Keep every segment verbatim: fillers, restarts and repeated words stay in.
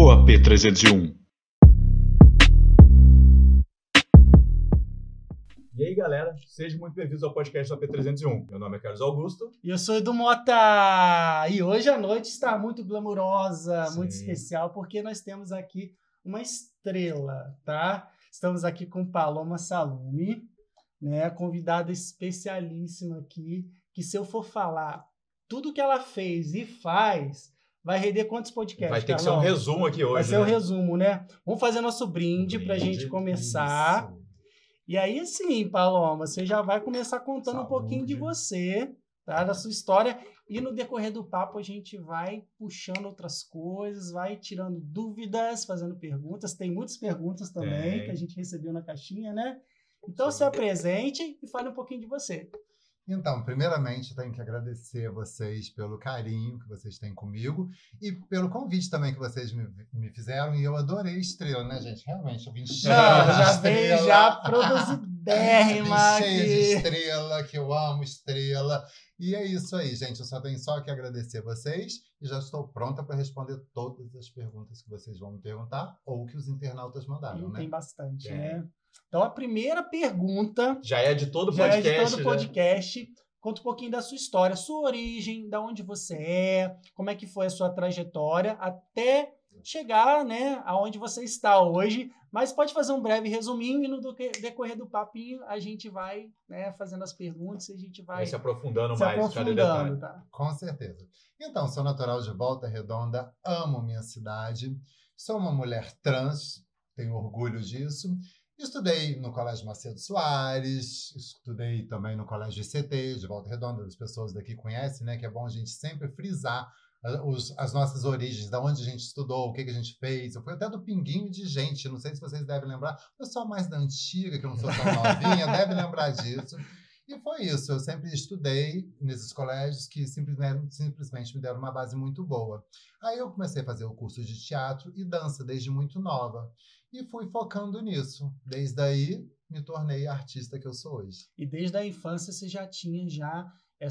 no A P trezentos e um. E aí, galera, sejam muito bem-vindos ao podcast do A P trezentos e um. Meu nome é Carlos Augusto. E eu sou Edu Mota. E hoje a noite está muito glamurosa, Sim. muito especial, porque nós temos aqui uma estrela, tá? Estamos aqui com Paloma Salume, né? Convidada especialíssima aqui, que se eu for falar tudo que ela fez e faz, vai render quantos podcasts, Vai ter que Carlão? ser um resumo aqui hoje, Vai ser né? um resumo, né? Vamos fazer nosso brinde, Brinde, pra gente começar. isso. E aí, sim, Paloma, você já vai começar contando Saúde. um pouquinho de você, tá? Da sua história. E no decorrer do papo, a gente vai puxando outras coisas, vai tirando dúvidas, fazendo perguntas. Tem muitas perguntas também Tem. que a gente recebeu na caixinha, né? Então, Sim. se apresente e fale um pouquinho de você. Então, primeiramente, tenho que agradecer a vocês pelo carinho que vocês têm comigo e pelo convite também que vocês me, me fizeram. E eu adorei a estrela, né, gente? Realmente, eu vim cheia Não, de já estrela. veio já produzidérrima Vim cheia de aqui. estrela, que eu amo estrela. E é isso aí, gente. Eu só tenho só que agradecer a vocês e já estou pronta para responder todas as perguntas que vocês vão me perguntar ou que os internautas mandaram, Ih, né? tem bastante, Tem. né? Então, a primeira pergunta... Já é de todo Já podcast, é de todo né? podcast. Conta um pouquinho da sua história, sua origem, da onde você é, como é que foi a sua trajetória até chegar, né, aonde você está hoje. Mas pode fazer um breve resuminho e no decorrer do papinho a gente vai, né, fazendo as perguntas e a gente vai, Vai se aprofundando se mais cada aprofundando, detalhe. tá? Com certeza. Então, sou natural de Volta Redonda, amo minha cidade, sou uma mulher trans, tenho orgulho disso. Estudei no Colégio Macedo Soares, estudei também no Colégio I C T, de Volta Redonda, as pessoas daqui conhecem, né? Que é bom a gente sempre frisar os, as nossas origens, da onde a gente estudou, o que, que a gente fez. Eu fui até do Pinguinho de Gente, não sei se vocês devem lembrar. O pessoal mais da antiga, que eu não sou tão novinha, deve lembrar disso. E foi isso, eu sempre estudei nesses colégios que simplesmente, simplesmente me deram uma base muito boa. Aí eu comecei a fazer o curso de teatro e dança desde muito nova. E fui focando nisso. Desde aí, me tornei a artista que eu sou hoje. E desde a infância você já tinha já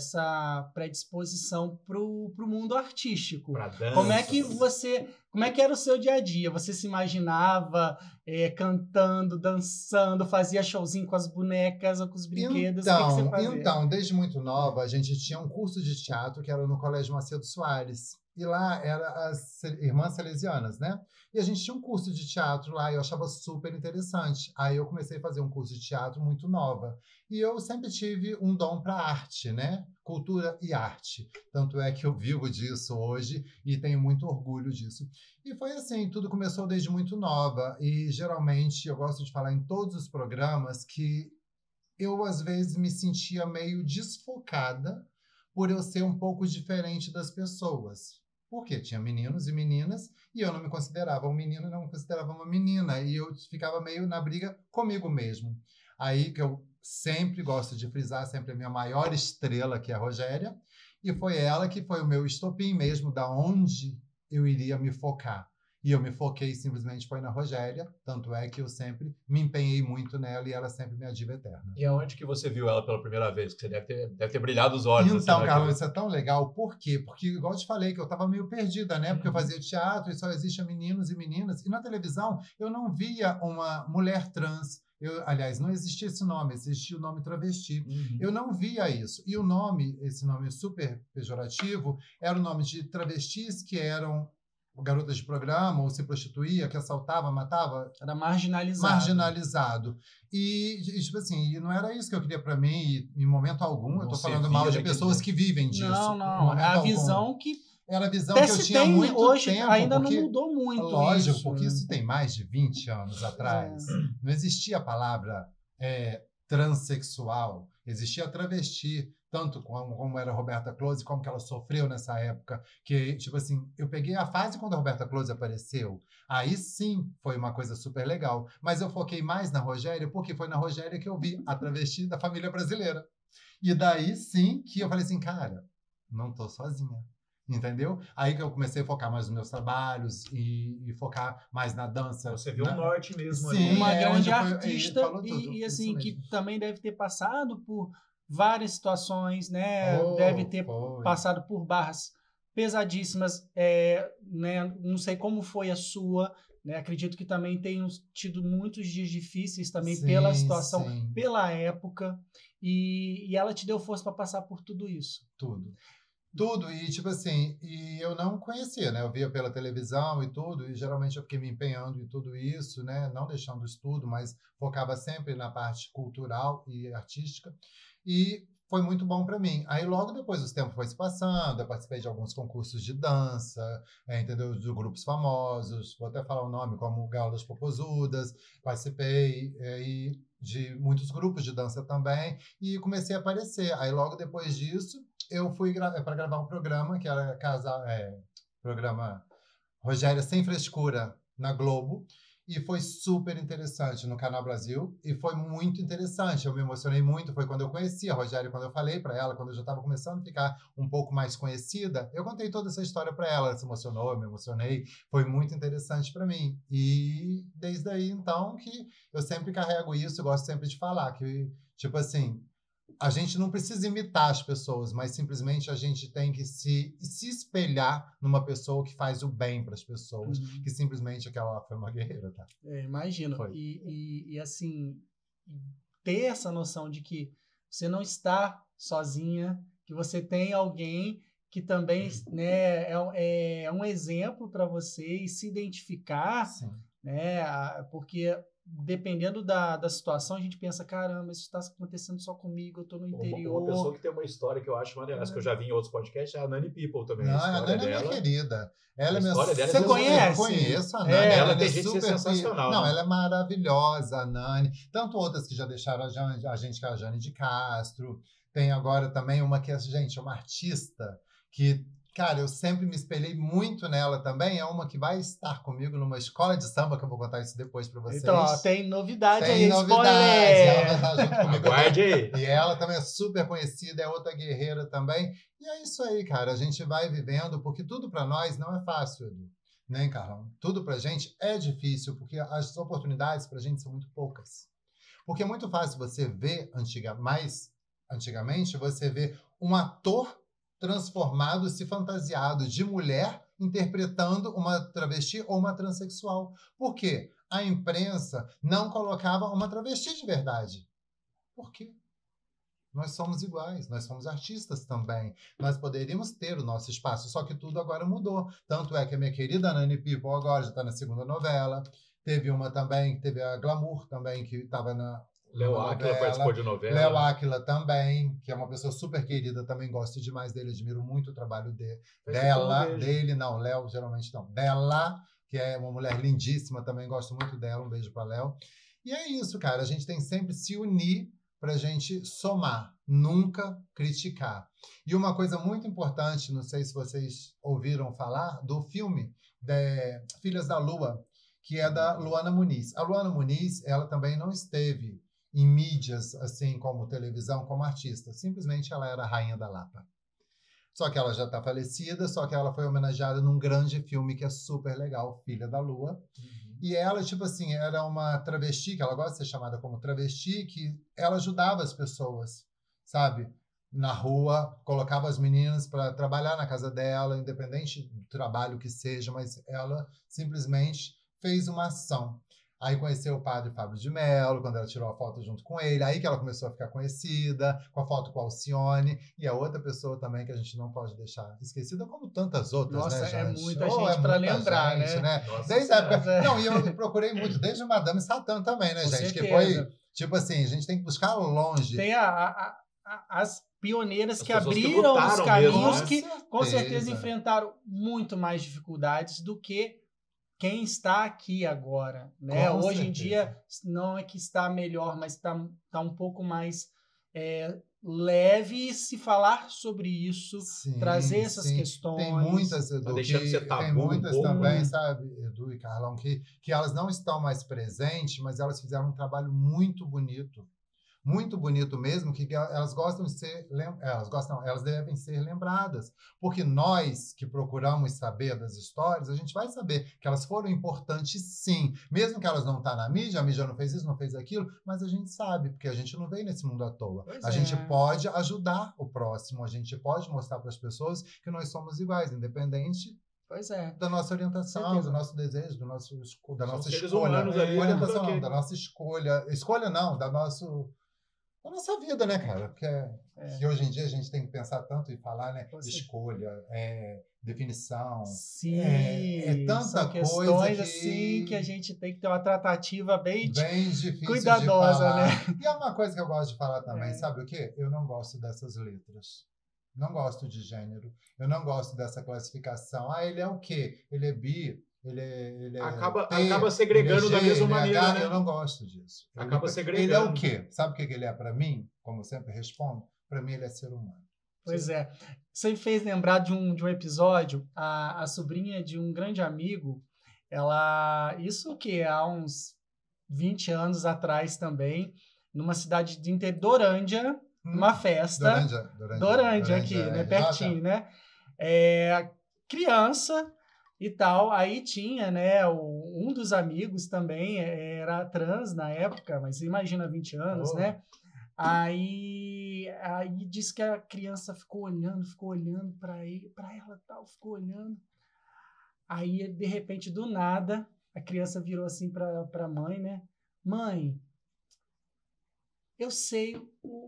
essa predisposição pro, pro mundo artístico. Pra dança. Como é que você, como é que era o seu dia a dia? Você se imaginava é, cantando, dançando, fazia showzinho com as bonecas ou com os brinquedos? Então, o que, que você fazia? então, desde muito nova, a gente tinha um curso de teatro que era no Colégio Macedo Soares. E lá era as Irmãs Salesianas, né? E a gente tinha um curso de teatro lá e eu achava super interessante. Aí eu comecei a fazer um curso de teatro muito nova. E eu sempre tive um dom para arte, né? Cultura e arte. Tanto é que eu vivo disso hoje e tenho muito orgulho disso. E foi assim, tudo começou desde muito nova. E geralmente eu gosto de falar em todos os programas que eu às vezes me sentia meio desfocada por eu ser um pouco diferente das pessoas. Porque tinha meninos e meninas, e eu não me considerava um menino e não me considerava uma menina. E eu ficava meio na briga comigo mesmo. Aí que eu sempre gosto de frisar, sempre a minha maior estrela, que é a Rogéria. E foi ela que foi o meu estopim mesmo, da onde eu iria me focar. E eu me foquei simplesmente foi na Rogéria, tanto é que eu sempre me empenhei muito nela e ela sempre minha diva eterna. E aonde que você viu ela pela primeira vez? Que você deve ter, deve ter brilhado os olhos. Então, assim, Carlos, naquele- isso é tão legal. Por quê? Porque, igual eu te falei, que eu estava meio perdida, né? Porque eu fazia teatro e só existia meninos e meninas. E na televisão, eu não via uma mulher trans. Eu, aliás, não existia esse nome, existia o nome travesti. Uhum. Eu não via isso. E o nome, esse nome super pejorativo, era o nome de travestis que eram garotas de programa ou se prostituía, que assaltava, matava. Era marginalizado. Marginalizado. E, e, tipo assim, e não era isso que eu queria pra mim, e, em momento algum. Não eu tô se falando via mal de daquele pessoas jeito. que vivem disso. Não, Em não. momento É a algum. visão que Era a visão até que eu se tinha há tem muito hoje, tempo. ainda porque, não mudou muito. lógico, isso, porque né? isso tem mais de vinte anos atrás. Não existia a palavra é, transexual, existia a travesti, tanto como, como era a Roberta Close, como que ela sofreu nessa época, que, tipo assim, eu peguei a fase quando a Roberta Close apareceu, aí sim foi uma coisa super legal, mas eu foquei mais na Rogéria, porque foi na Rogéria que eu vi a travesti da família brasileira. E daí sim que eu falei assim, cara, não tô sozinha. Entendeu? Aí que eu comecei a focar mais nos meus trabalhos e, e focar mais na dança. Você viu na... um norte mesmo Sim, ali. Uma é, grande já foi- artista ele falou e, tudo, e, isso assim, que mesmo. também deve ter passado por várias situações, né? Oh, deve ter foi. passado por barras pesadíssimas, é, né? Não sei como foi a sua, né? Acredito que também tenham tido muitos dias difíceis também Sim, pela situação, sim. pela época, e, e ela te deu força para passar por tudo isso. Tudo. Tudo, e tipo assim, e eu não conhecia, né? Eu via pela televisão e tudo, e geralmente eu fiquei me empenhando em tudo isso, né? Não deixando o estudo, mas focava sempre na parte cultural e artística. E foi muito bom para mim. Aí logo depois os tempos foi se passando, eu participei de alguns concursos de dança, é, entendeu? De grupos famosos, vou até falar o nome, como Gala das Popozudas, participei é, e de muitos grupos de dança também, e comecei a aparecer. Aí logo depois disso, eu fui gra para gravar um programa, que era casa, é, programa Rogéria Sem Frescura, na Globo, e foi super interessante no Canal Brasil, e foi muito interessante, eu me emocionei muito, foi quando eu conheci a Rogéria, quando eu falei para ela, quando eu já estava começando a ficar um pouco mais conhecida, eu contei toda essa história para ela, ela se emocionou, eu me emocionei, foi muito interessante para mim, e desde aí, então, que eu sempre carrego isso, eu gosto sempre de falar, que, tipo assim, a gente não precisa imitar as pessoas, mas simplesmente a gente tem que se, se espelhar numa pessoa que faz o bem para as pessoas, Uhum. que simplesmente aquela foi uma guerreira, tá? É, imagino. Foi. E, e, e assim, ter essa noção de que você não está sozinha, que você tem alguém que também, né, é, é um exemplo para você e se identificar, Sim. né, porque dependendo da, da situação, a gente pensa, caramba, isso está acontecendo só comigo, eu estou no interior. Uma, uma pessoa que tem uma história que eu acho maneira, que eu já vi em outros podcasts, é a Nani People também. Não, a a Nani é dela, minha querida. Ela é minha história dela é Você super- conhece? Eu conheço a Nani. É, ela ela tem é gente que é super sensacional, Não, né? ela é maravilhosa, a Nani. Tanto outras que já deixaram a, Jane, a gente, que é a Jane de Castro. Tem agora também uma que é, gente, uma artista que, cara, eu sempre me espelhei muito nela também. É uma que vai estar comigo numa escola de samba, que eu vou contar isso depois pra vocês. Então, ó, tem novidade Tem aí, novidade. Ela vai spoiler! estar junto comigo. Aguarde aí. E ela também é super conhecida, é outra guerreira também. E é isso aí, cara. A gente vai vivendo, porque tudo para nós não é fácil, Edu. Nem, Carlão? Tudo pra gente é difícil, porque as oportunidades pra gente são muito poucas. Porque é muito fácil você ver, antiga, mais antigamente, você vê um ator transformado, se fantasiado de mulher, interpretando uma travesti ou uma transexual. Por quê? A imprensa não colocava uma travesti de verdade. Por quê? Nós somos iguais, nós somos artistas também. Nós poderíamos ter o nosso espaço, só que tudo agora mudou. Tanto é que a minha querida Nani People agora já está na segunda novela. Teve uma também, teve a Glamour também, que estava na Léo Áquila participou de novela. Léo Áquila também, que é uma pessoa super querida, também gosto demais dele, admiro muito o trabalho de, dela, dele, não, Léo geralmente não, dela, que é uma mulher lindíssima, também gosto muito dela, um beijo para Léo. E é isso, cara, a gente tem sempre se unir para a gente somar, nunca criticar. E uma coisa muito importante, não sei se vocês ouviram falar, do filme de Filhas da Lua, que é da Luana Muniz. A Luana Muniz, ela também não esteve em mídias, assim como televisão, como artista. Simplesmente ela era a rainha da Lapa. Só que ela já está falecida, só que ela foi homenageada num grande filme que é super legal, Filha da Lua. Uhum. E ela, tipo assim, era uma travesti, que ela gosta de ser chamada como travesti, que ela ajudava as pessoas, sabe? Na rua, colocava as meninas para trabalhar na casa dela, independente do trabalho que seja, mas ela simplesmente fez uma ação. Aí conheceu o padre Fábio de Mello, quando ela tirou a foto junto com ele. Aí que ela começou a ficar conhecida, com a foto com a Alcione. E a outra pessoa também que a gente não pode deixar esquecida, como tantas outras, Nossa, né, gente? é muita oh, gente é para muita lembrar, gente, né? né? Nossa, desde a época... é. Não, e eu procurei muito, desde o Madame Satã também, né, com gente? certeza. Que foi, tipo assim, a gente tem que buscar longe. Tem a, a, a, as pioneiras As que pessoas que abriram os lutaram caminhos, mesmo, né? que Com com certeza certeza. enfrentaram muito mais dificuldades do que quem está aqui agora, né? Com Hoje em certeza. dia não é que está melhor, mas está, está um pouco mais é, leve se falar sobre isso, Sim, trazer essas sim. questões. Tem muitas, Edu, Tá deixando que, de ser tabu tem muitas um pouco. também, sabe, Edu e Carlão, que, que elas não estão mais presentes, mas elas fizeram um trabalho muito bonito. muito bonito mesmo, que elas gostam de ser, elas gostam, não, elas devem ser lembradas, porque nós que procuramos saber das histórias, a gente vai saber que elas foram importantes sim, mesmo que elas não estão na mídia, a mídia não fez isso, não fez aquilo, mas a gente sabe, porque a gente não veio nesse mundo à toa. Pois a é. gente pode ajudar o próximo, a gente pode mostrar para as pessoas que nós somos iguais, independente Pois é. da nossa orientação, Certeza. do nosso desejo, do nosso, da São nossa seres escolha. humanos ali, Orientação né? não, da nossa escolha. Escolha não, da, nosso, da nossa vida, né, cara? Porque É. que hoje em dia a gente tem que pensar tanto e falar, né? Você- Escolha, é, definição. Sim, É- é tanta são coisa questões que- assim que a gente tem que ter uma tratativa bem... Bem difícil cuidadosa, de falar. né? E é uma coisa que eu gosto de falar também, É. sabe o quê? Eu não gosto dessas letras. Não gosto de gênero. Eu não gosto dessa classificação. Ah, ele é o quê? Ele é bi, ele é, ele é Acaba- T, acaba segregando ele é da mesma ele é maneira, H. né? Eu não gosto disso. Eu Acaba não- segregando. Ele é o quê? Sabe o que que ele é para mim? Como eu sempre respondo, para mim ele é ser humano. Pois é. Você me fez lembrar de um, de um episódio, a, a sobrinha de um grande amigo, ela... Isso que há uns vinte anos atrás também, numa cidade de inter- Dorândia, numa festa... Dorândia, Dorândia, Dorândia aqui, né? é, Pertinho, né? É, criança e tal. Aí tinha, né? O, um dos amigos também era trans na época, mas imagina vinte anos, Oh. né? Aí, aí disse que a criança ficou olhando, ficou olhando para ele, para ela tal, ficou olhando. Aí, de repente, do nada, a criança virou assim para a mãe, né? Mãe, eu sei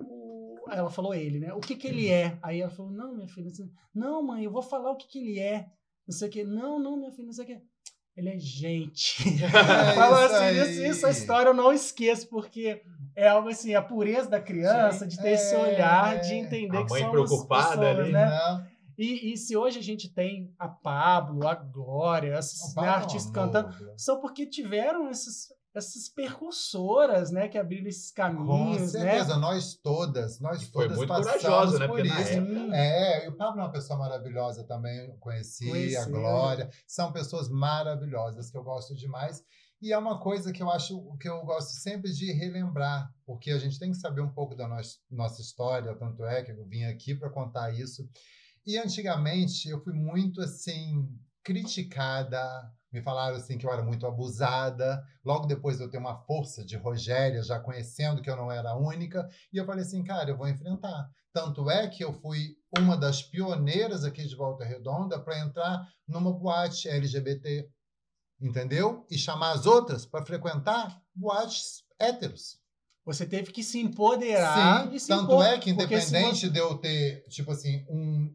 o, o... Ela falou ele, né? O que que ele é? Aí ela falou, não, minha filha, assim, não, mãe, eu vou falar o que que ele é. Não sei o quê. Não, não, minha filha, não sei o quê. Ele é gente. É Fala isso assim, aí. isso, essa história eu não esqueço, porque é algo assim, a pureza da criança, de ter esse É. olhar, de entender A que mãe somos preocupada pessoas, ali. né? Não, E, e se hoje a gente tem a Pablo, a Glória, esses o né, papo é um artistas amor, cantando, Bia. são porque tiveram esses, essas percursoras, né, que abriram esses Com caminhos, certeza, né? nós todas, nós E foi todas muito passamos corajosa, né? por Porque na isso. época- É, e o Pablo é uma pessoa maravilhosa também, eu conheci, a Conheceu, Glória, são pessoas maravilhosas que eu gosto demais. E é uma coisa que eu acho que eu gosto sempre de relembrar, porque a gente tem que saber um pouco da nossa, nossa história, tanto é que eu vim aqui para contar isso. E antigamente eu fui muito assim criticada, me falaram assim que eu era muito abusada. Logo depois de eu ter uma força de Rogéria, já conhecendo que eu não era a única, e eu falei assim, cara, eu vou enfrentar. Tanto é que eu fui uma das pioneiras aqui de Volta Redonda para entrar numa boate L G B T, entendeu? E chamar as outras para frequentar boates héteros. Você teve que se empoderar Sim, e se tanto impor, é que porque se independente você- de eu ter, tipo assim, um,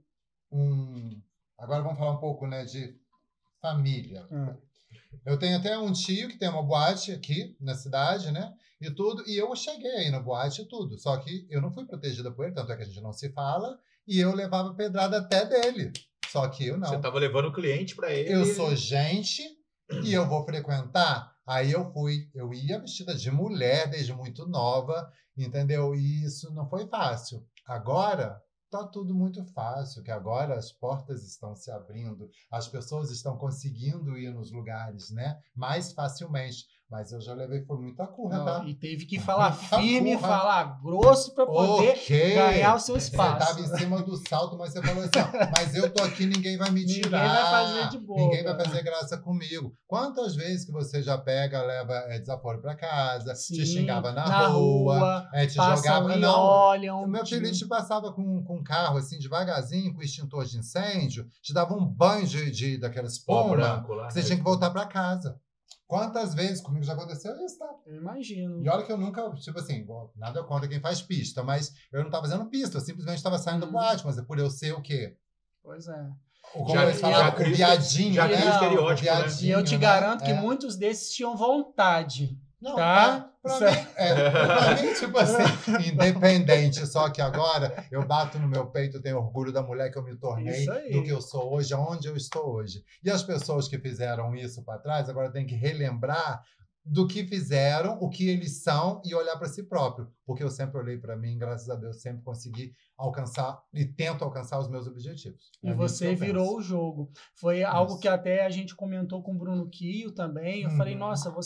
um... Agora vamos falar um pouco, né, de família. Hum. Eu tenho até um tio que tem uma boate aqui na cidade, né, e tudo, e eu cheguei aí na boate e tudo, só que eu não fui protegida por ele, tanto é que a gente não se fala, e eu levava pedrada até dele, só que eu não. Você tava levando o cliente pra ele. Eu sou gente e eu vou frequentar. Aí eu fui, eu ia vestida de mulher desde muito nova, entendeu? E isso não foi fácil. Agora tá tudo muito fácil, que agora as portas estão se abrindo, as pessoas estão conseguindo ir nos lugares, né? Mais facilmente. Mas eu já levei por muita curra, Não, tá? e teve que falar Muita firme, curra. falar grosso para poder Ok. ganhar o seu Você espaço. estava em cima do salto, mas você falou assim, ó, mas eu tô aqui, ninguém vai me Ninguém tirar. vai fazer de boa. Ninguém vai fazer graça comigo. Quantas vezes que você já pega, leva é, desaforo pra casa, Sim, te xingava na, na rua, rua, é, te passam jogava... e Não, olham. o meu filho te- te passava com, com um carro, assim, devagarzinho, com extintor de incêndio, te dava um banho de, de, daquela Pó espuma, branco lá. que você tinha que voltar pra casa. Quantas vezes comigo já aconteceu isso, tá? Eu imagino. E olha que eu nunca, tipo assim, bom, nada contra quem faz pista, mas eu não estava fazendo pista, eu simplesmente estava saindo Hum. do boate, mas é por eu ser o quê? Pois é. O, como Já- eles já falavam, o cria- viadinho, já né? cria o estereótipo, O né? viadinho, E eu te né? garanto que É. muitos desses tinham vontade. Não, tá? pra, Isso pra, mim, é, pra mim, tipo assim, independente, só que agora eu bato no meu peito, tenho orgulho da mulher que eu me tornei, Isso aí. do que eu sou hoje, aonde eu estou hoje. E as pessoas que fizeram isso para trás, agora tem que relembrar do que fizeram, o que eles são e olhar para si próprio. Porque eu sempre olhei para mim, graças a Deus, sempre consegui alcançar e tento alcançar os meus objetivos. E É nisso você que eu virou penso. o jogo. Foi algo Isso. que até a gente comentou com o Bruno Kio também. Eu Uhum. falei, nossa, você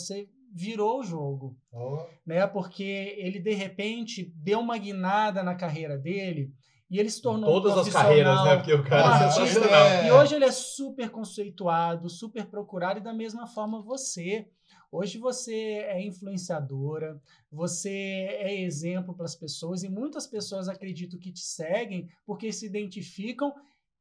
virou o jogo, Oh. né? Porque ele, de repente, deu uma guinada na carreira dele e ele se tornou Todas um as carreiras, né? Porque o um cara é artista. sensacional. É. E hoje ele é super conceituado, super procurado, e da mesma forma você. Hoje você é influenciadora, você é exemplo para as pessoas, e muitas pessoas acredito que te seguem porque se identificam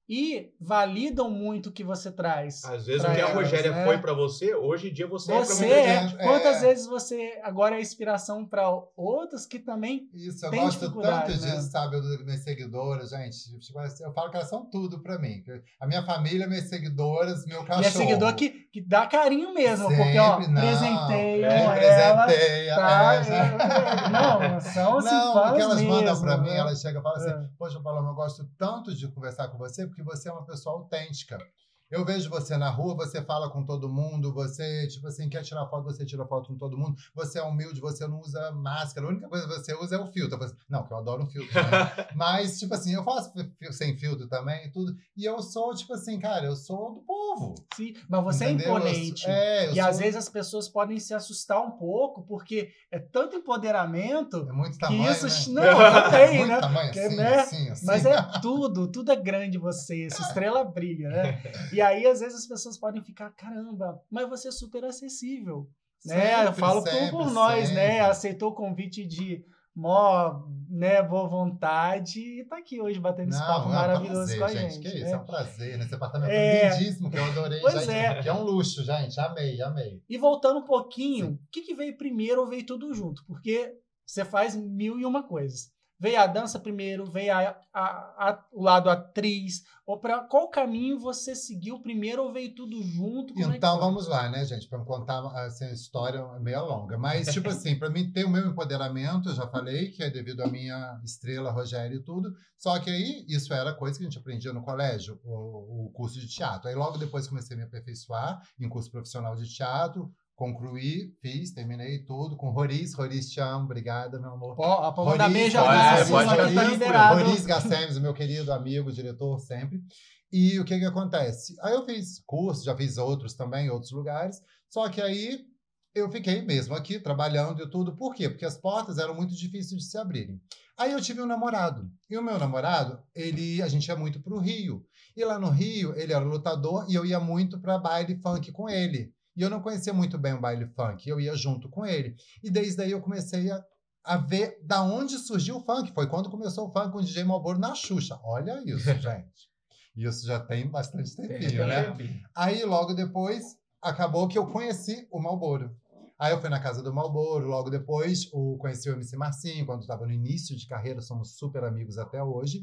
e validam muito o que você traz. Às vezes pra o que a elas, Rogéria né? foi pra você, hoje em dia você, Você é pra é. muita gente. É. Quantas vezes você agora é inspiração para outras que também Isso, eu tem gosto dificuldade, tanto né? disso, sabe? Eu, das minhas seguidoras, gente. Tipo, assim, eu falo que elas são tudo pra mim. A minha família, minhas seguidoras, meu cachorro. E é seguidor que, que dá carinho mesmo, porque, ó, Sempre, não. presenteiam É, ela, presenteia, tá? é, já- Não, são assim, Não, fãs porque elas mesmo, mandam pra mim, né? elas chegam e falam assim, É. poxa, Paloma, eu gosto tanto de conversar com você, porque você é uma pessoa autêntica. Eu vejo você na rua, você fala com todo mundo, você, tipo assim, quer tirar foto, você tira foto com todo mundo, você é humilde, você não usa máscara, a única coisa que você usa é o filtro. Eu falo assim, não, que eu adoro um filtro, né? Mas, tipo assim, eu faço fi- sem filtro também e tudo, e eu sou, tipo assim, cara, eu sou do povo. Sim, mas você Entendeu? é imponente. Eu sou- é, eu e sou- às vezes as pessoas podem se assustar um pouco, porque é tanto empoderamento É muito que tamanho, isso. né? Não, também, Muito né? tamanho, Que, assim, né? assim, assim. Mas é tudo, tudo é grande em você, essa estrela brilha, né? E aí, às vezes, as pessoas podem ficar, caramba, mas você é super acessível. Né? Eu Sempre, falo por, sempre, por nós, né? sempre. Aceitou o convite de mó, né, boa vontade e tá aqui hoje batendo esse papo Não, é um maravilhoso prazer, com a gente. gente. Que isso, né? é um prazer, né? Esse apartamento É. é lindíssimo, que eu adorei, Pois gente. é. Que é um luxo, gente. Amei, amei. E voltando um pouquinho, Sim. o que, que veio primeiro ou veio tudo junto? Porque você faz mil e uma coisas. Veio a dança primeiro, veio a, a, a, o lado atriz. Ou pra qual caminho você seguiu primeiro ou veio tudo junto? Como é que Então, foi? vamos lá, né, gente? Para me contar assim, a história meio longa. Mas, tipo assim, para mim ter o meu empoderamento, eu já falei que é devido à minha estrela, Rogério e tudo. Só que aí, isso era coisa que a gente aprendia no colégio, o, o curso de teatro. Aí, logo depois, comecei a me aperfeiçoar em curso profissional de teatro. Concluí, fiz, terminei tudo com Roriz. Roriz, te amo, obrigada, meu amor. Ó, a Paloma da Roriz, Beija pode- Dá, é, assim, pode só que ficar tá tranquilo. liberado. Roriz Gassemes, meu querido amigo, diretor sempre. E o que que acontece? Aí eu fiz curso, já fiz outros também, em outros lugares. Só que aí eu fiquei mesmo aqui, trabalhando e tudo. Por quê? Porque as portas eram muito difíceis de se abrirem. Aí eu tive um namorado. E o meu namorado, ele, a gente ia muito pro Rio. E lá no Rio, ele era lutador e eu ia muito para baile funk com ele. E eu não conhecia muito bem o baile funk, eu ia junto com ele. E desde aí eu comecei a, a ver da onde surgiu o funk. Foi quando começou o funk com o D J Malboro na Xuxa. Olha isso, gente. Isso já tem bastante tempinho, né? Aí, logo depois, acabou que eu conheci o Malboro. Aí eu fui na casa do Malboro, logo depois o, conheci o M C Marcinho, quando estava no início de carreira, somos super amigos até hoje.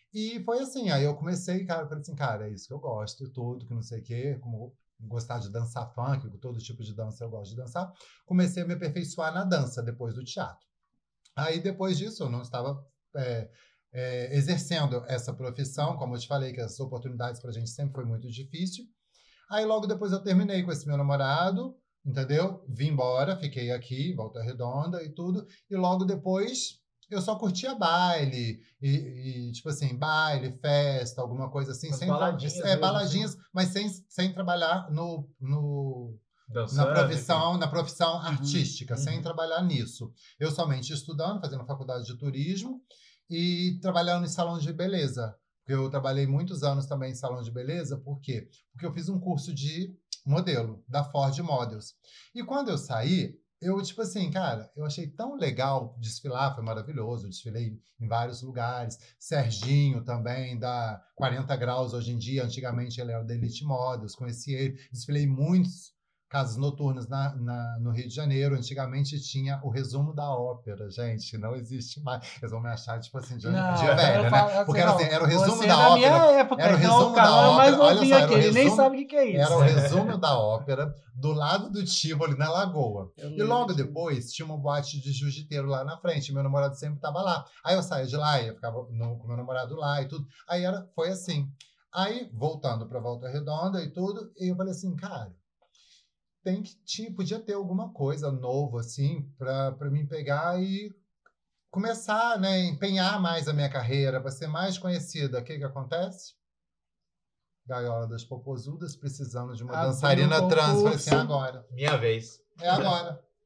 E foi assim, aí eu comecei, cara, eu falei assim, cara, é isso que eu gosto e tudo, que não sei o quê, como gostar de dançar funk, todo tipo de dança eu gosto de dançar. Comecei a me aperfeiçoar na dança, depois do teatro. Aí, depois disso, eu não estava é, é, exercendo essa profissão, como eu te falei, que as oportunidades pra gente sempre foi muito difícil. Aí, logo depois, eu terminei com esse meu namorado, entendeu? Vim embora, fiquei aqui, Volta Redonda e tudo. E logo depois, eu só curtia baile, e, e tipo assim, baile, festa, alguma coisa assim. As sem baladinhas É, mesmo, baladinhas, mas sem, sem trabalhar no... no Dançando, na profissão, na profissão Uhum, artística, uhum. sem trabalhar nisso. Eu somente estudando, fazendo faculdade de turismo e trabalhando em salão de beleza. Porque eu trabalhei muitos anos também em salão de beleza. Por quê? Porque eu fiz um curso de modelo, da Ford Models. E quando eu saí, eu, tipo assim, cara, eu achei tão legal desfilar, foi maravilhoso. Eu desfilei em vários lugares. Serginho também, da quarenta graus hoje em dia. Antigamente ele era da Elite Models, conheci ele. Desfilei muitos casas noturnas na, na, no Rio de Janeiro. Antigamente tinha o resumo da ópera, gente, não existe mais. Eles vão me achar, tipo assim, de, Não, de eu velha, falo- né? Porque era, assim, era o resumo você da na ópera. minha época, Era o então resumo o da Carlão é mais ópera. Olha novinho só, era aqui, o ele nem resumo- sabe o que, que é isso. Era o resumo da ópera do lado do Tivoli, na Lagoa. Eu E lembro logo disso. depois tinha uma boate de jiu-jiteiro lá na frente. Meu namorado sempre estava lá. Aí eu saía de lá, ia ficava no, com meu namorado lá e tudo. Aí era, foi assim. Aí, voltando para Volta Redonda e tudo, e eu falei assim, cara, tem que, tinha, podia ter alguma coisa nova, assim, para mim pegar e começar, né, empenhar mais a minha carreira, para ser mais conhecida. O que que acontece? Gaiola das Popozudas, precisando de uma Abriu dançarina um trans. Falei assim, concurso. agora. Minha vez. É agora.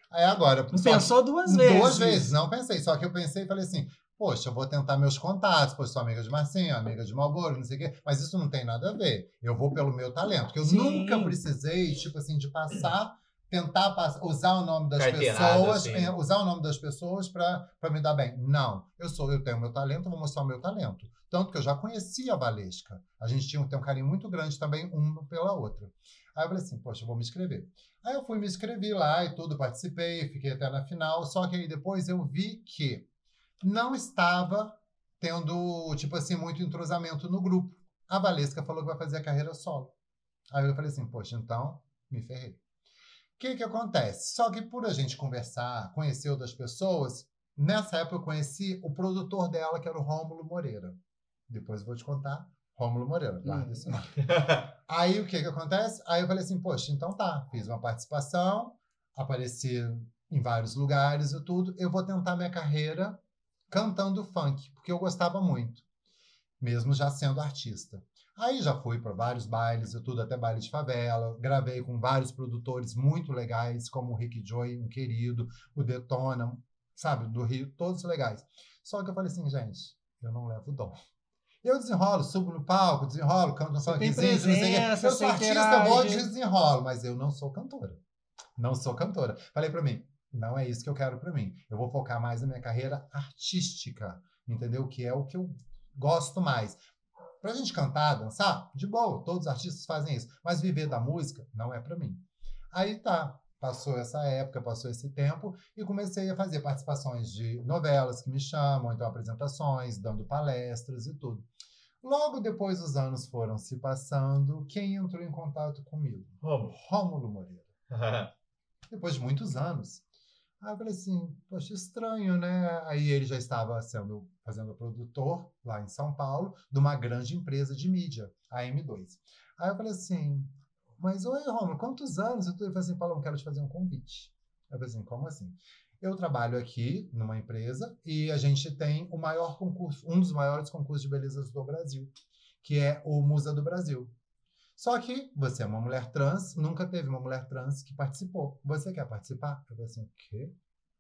Aí agora... Não pensou duas vezes. Duas vezes, não pensei. Só que eu pensei e falei assim, poxa, eu vou tentar meus contatos, pois sou amiga de Marcinho, amiga de Marlboro, não sei o quê. Mas isso não tem nada a ver. Eu vou pelo meu talento. Porque eu Sim. nunca precisei, tipo assim, de passar... tentar passar, usar o nome das Carteirada, pessoas, assim. é, usar o nome das pessoas para me dar bem. Não, eu sou, eu tenho meu talento, eu vou mostrar o meu talento. Tanto que eu já conhecia a Valesca. A gente tinha, tem um carinho muito grande também, uma pela outra. Aí eu falei assim, poxa, eu vou me inscrever. Aí eu fui me inscrevi lá e tudo, participei, fiquei até na final, só que aí depois eu vi que não estava tendo, tipo assim, muito entrosamento no grupo. A Valesca falou que vai fazer a carreira solo. Aí eu falei assim, poxa, então me ferrei. O que que acontece? Só que por a gente conversar, conhecer outras pessoas, nessa época eu conheci o produtor dela, que era o Rômulo Moreira. Depois eu vou te contar. Rômulo Moreira, guarda Hum. esse nome. Aí o que que acontece? Aí eu falei assim, poxa, então tá. Fiz uma participação, apareci em vários lugares e tudo. Eu vou tentar minha carreira cantando funk, porque eu gostava muito, mesmo já sendo artista. Aí já fui para vários bailes e tudo, até baile de favela. Gravei com vários produtores muito legais, como o Rick Joy, um querido, o Detona, sabe, do Rio, todos legais. Só que eu falei assim, gente, eu não levo dom. Eu desenrolo, subo no palco, desenrolo, canto um Você tem funkzinho, não sei o quê. presença, Eu você sou artista, vou interage. desenrolo, mas eu não sou cantora. Não sou cantora. Falei para mim, não é isso que eu quero para mim. Eu vou focar mais na minha carreira artística, entendeu? Que é o que eu gosto mais. Pra gente cantar, dançar, de boa, todos os artistas fazem isso. Mas viver da música não é para mim. Aí tá, passou essa época, passou esse tempo e comecei a fazer participações de novelas que me chamam, então apresentações, dando palestras e tudo. Logo depois os anos foram se passando, quem entrou em contato comigo? Rômulo. Rômulo Moreira. Depois de muitos anos. Aí eu falei assim, poxa, estranho, né? Aí ele já estava sendo, fazendo produtor lá em São Paulo, de uma grande empresa de mídia, a M dois. Aí eu falei assim, mas oi, Rômulo, quantos anos? Eu falei assim, Paulo, eu quero te fazer um convite. Eu falei assim, como assim? Eu trabalho aqui numa empresa e a gente tem o maior concurso, um dos maiores concursos de beleza do Brasil, que é o Musa do Brasil. Só que você é uma mulher trans, nunca teve uma mulher trans que participou. Você quer participar? Eu falei assim, o quê?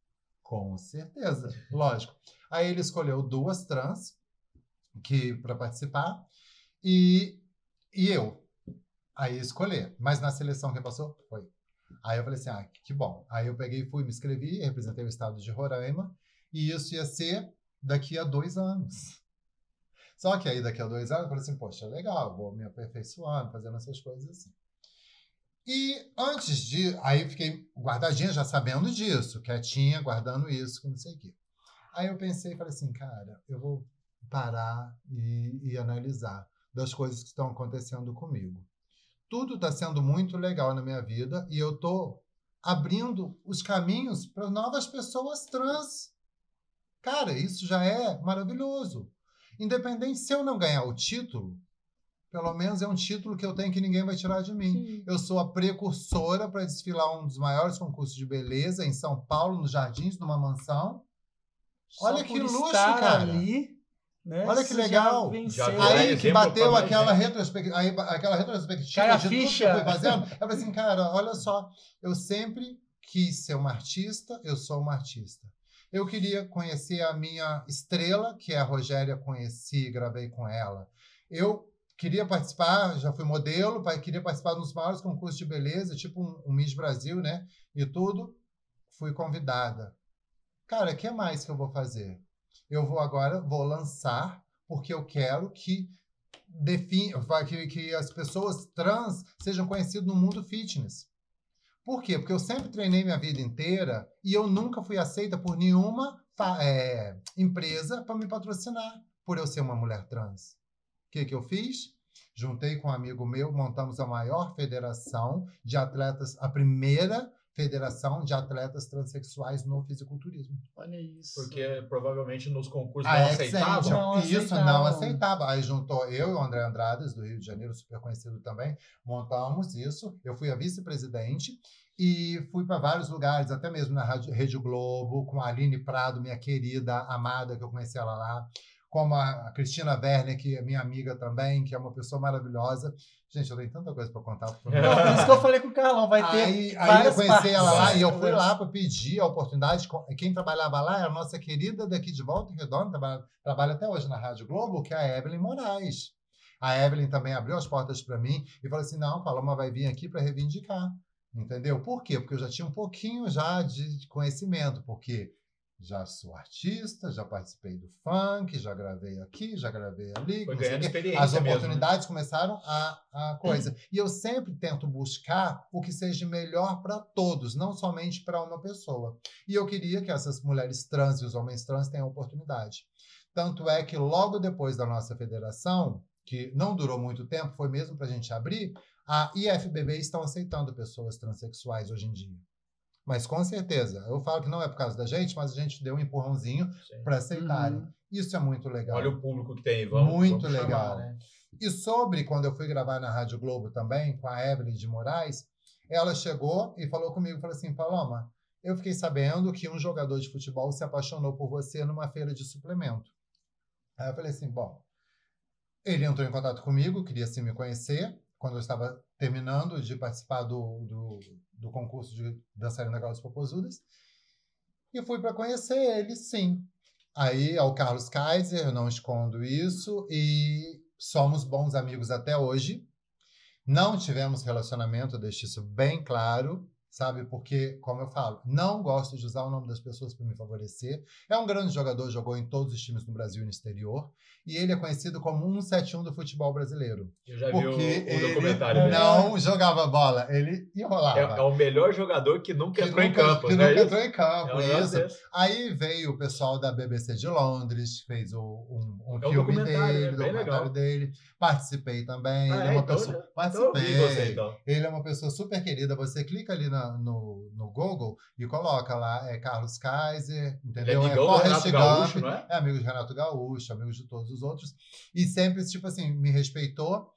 Com certeza, lógico. Aí ele escolheu duas trans que para participar e, e eu. Aí escolher. Mas na seleção quem passou? Foi. Aí eu falei assim, ah, que bom. Aí eu peguei, fui, me inscrevi, representei o estado de Roraima e isso ia ser daqui a dois anos. Só que aí, daqui a dois anos, eu falei assim, poxa, legal, vou me aperfeiçoando, fazendo essas coisas assim. E antes de... Aí fiquei guardadinha, já sabendo disso, quietinha, guardando isso, não sei o quê. Aí eu pensei e falei assim, cara, eu vou parar e, e analisar das coisas que estão acontecendo comigo. Tudo está sendo muito legal na minha vida e eu estou abrindo os caminhos para novas pessoas trans. Cara, isso já é maravilhoso. Independente se eu não ganhar o título, pelo menos é um título que eu tenho que ninguém vai tirar de mim. Sim. Eu sou a precursora para desfilar um dos maiores concursos de beleza em São Paulo, nos Jardins, numa mansão. Só Olha que luxo, estar cara. Ali, né? Olha que legal. Já aí que bateu mais, aquela, né? retrospectiva, aí, aquela retrospectiva Cara, de ficha. tudo que eu fui fazendo. Eu falei assim, cara, olha só, eu sempre quis ser uma artista, eu sou uma artista. Eu queria conhecer a minha estrela, que é a Rogéria, conheci, gravei com ela. Eu queria participar, já fui modelo, queria participar dos maiores concursos de beleza, tipo um, um Miss Brasil, né? E tudo. Fui convidada. Cara, o que mais que eu vou fazer? Eu vou agora, vou lançar, porque eu quero que, define, que, que as pessoas trans sejam conhecidas no mundo fitness. Por quê? Porque eu sempre treinei minha vida inteira e eu nunca fui aceita por nenhuma é, empresa para me patrocinar, por eu ser uma mulher trans. O que, que eu fiz? Juntei com um amigo meu, montamos a maior federação de atletas, a primeira federação de atletas transexuais no fisiculturismo. Olha isso. Porque provavelmente nos concursos A não Excentric, aceitavam. Não isso aceitavam. não aceitava. Aí juntou eu e o André Andrades, do Rio de Janeiro, super conhecido também, montamos isso. Eu fui a vice-presidente e fui para vários lugares, até mesmo na Rádio, Rede Globo, com a Aline Prado, minha querida, amada, que eu conheci ela lá. como a Cristina Werner, que é minha amiga também, que é uma pessoa maravilhosa. Gente, eu tenho tanta coisa para contar. Pro Não, por isso que eu falei com o Carlão, vai ter aí, aí várias eu conheci partes. ela lá e eu fui lá para pedir a oportunidade. Quem trabalhava lá era a nossa querida daqui de Volta Redonda, trabalha, trabalha até hoje na Rádio Globo, que é a Evelyn Moraes. A Evelyn também abriu as portas para mim e falou assim, não, Paloma vai vir aqui para reivindicar. Entendeu? Por quê? Porque eu já tinha um pouquinho já de conhecimento, porque já sou artista, já participei do funk, já gravei aqui, já gravei ali. Foi ganhando experiência As mesmo, oportunidades né? começaram a, a coisa. E eu sempre tento buscar o que seja melhor para todos, não somente para uma pessoa. E eu queria que essas mulheres trans e os homens trans tenham oportunidade. Tanto é que logo depois da nossa federação, que não durou muito tempo, foi mesmo para a gente abrir, a I F B B estão aceitando pessoas transexuais hoje em dia. Mas com certeza, eu falo que não é por causa da gente, mas a gente deu um empurrãozinho para aceitarem. Uhum. Isso é muito legal. Olha o público que tem, vamos Muito vamos legal. chamar, né? E sobre, quando eu fui gravar na Rádio Globo também, com a Evelyn de Moraes, ela chegou e falou comigo, falou assim, Paloma, eu fiquei sabendo que um jogador de futebol se apaixonou por você numa feira de suplemento. Aí eu falei assim, bom, ele entrou em contato comigo, queria assim me conhecer, quando eu estava terminando de participar do, do, do concurso de dançarina Galas Popozudas, e fui para conhecer ele, sim. Aí é o Carlos Kaiser, eu não escondo isso, e somos bons amigos até hoje. Não tivemos relacionamento, eu deixo isso bem claro, sabe? Porque, como eu falo, não gosto de usar o nome das pessoas para me favorecer. É um grande jogador, jogou em todos os times no Brasil e no exterior. E ele é conhecido como cento e setenta e um do futebol brasileiro. Eu já vi porque o, o ele documentário. não dele. jogava bola, ele enrolava. É, é o melhor jogador que nunca que entrou nunca, em campo. Que né? nunca entrou em campo, é isso. Desse. Aí veio o pessoal da B B C de Londres, fez o, um, um é um filme documentário, dele, né? documentário dele. Participei também. Ah, ele é, é uma então, pessoa. já, Participei. então você, então. Ele é uma pessoa super querida. Você clica ali na, no, no Google e coloca lá, é Carlos Kaiser, entendeu? Ele é amigão é do Renato Gaúcho, não é? É amigo de Renato Gaúcho, amigo de todos os outros. E sempre, tipo assim, me respeitou.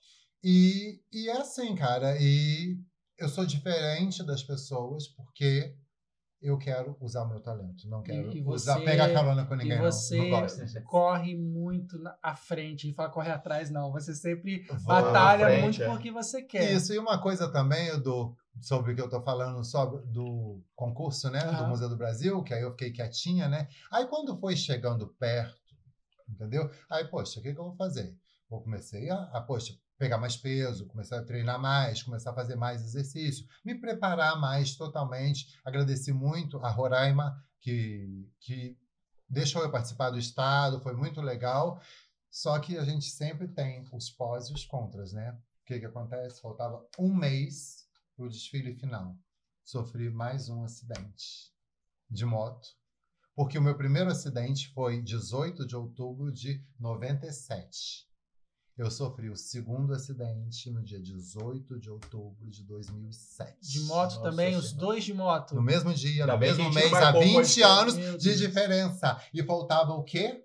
E, e é assim, cara. E eu sou diferente das pessoas porque eu quero usar o meu talento. Não quero e, e você, usar, pegar carona com ninguém, e você não. Não gosto. corre muito na, à frente. E fala corre atrás, não. Você sempre Vou batalha frente, muito é. porque você quer. Isso, e uma coisa também, Edu, sobre o que eu tô falando, sobre do concurso, né, Uhum. do Museu do Brasil, que aí eu fiquei quietinha, né? Aí quando foi chegando perto, entendeu? Aí, poxa, o que, que eu vou fazer? Eu comecei a, a, poxa, pegar mais peso, começar a treinar mais, começar a fazer mais exercício, me preparar mais totalmente. Agradeci muito a Roraima, que, que deixou eu participar do estado, foi muito legal. Só que a gente sempre tem os pós e os contras, né? O que, que acontece? Faltava um mês para o desfile final. Sofri mais um acidente de moto. Porque o meu primeiro acidente foi dezoito de outubro de noventa e sete. Eu sofri o segundo acidente no dia dezoito de outubro de dois mil e sete. De moto Nossa, também, senhora. os dois de moto. No mesmo dia, Ainda no bem mesmo que a gente mês, não há marcou vinte anos Meu de Deus. diferença. E faltava o quê?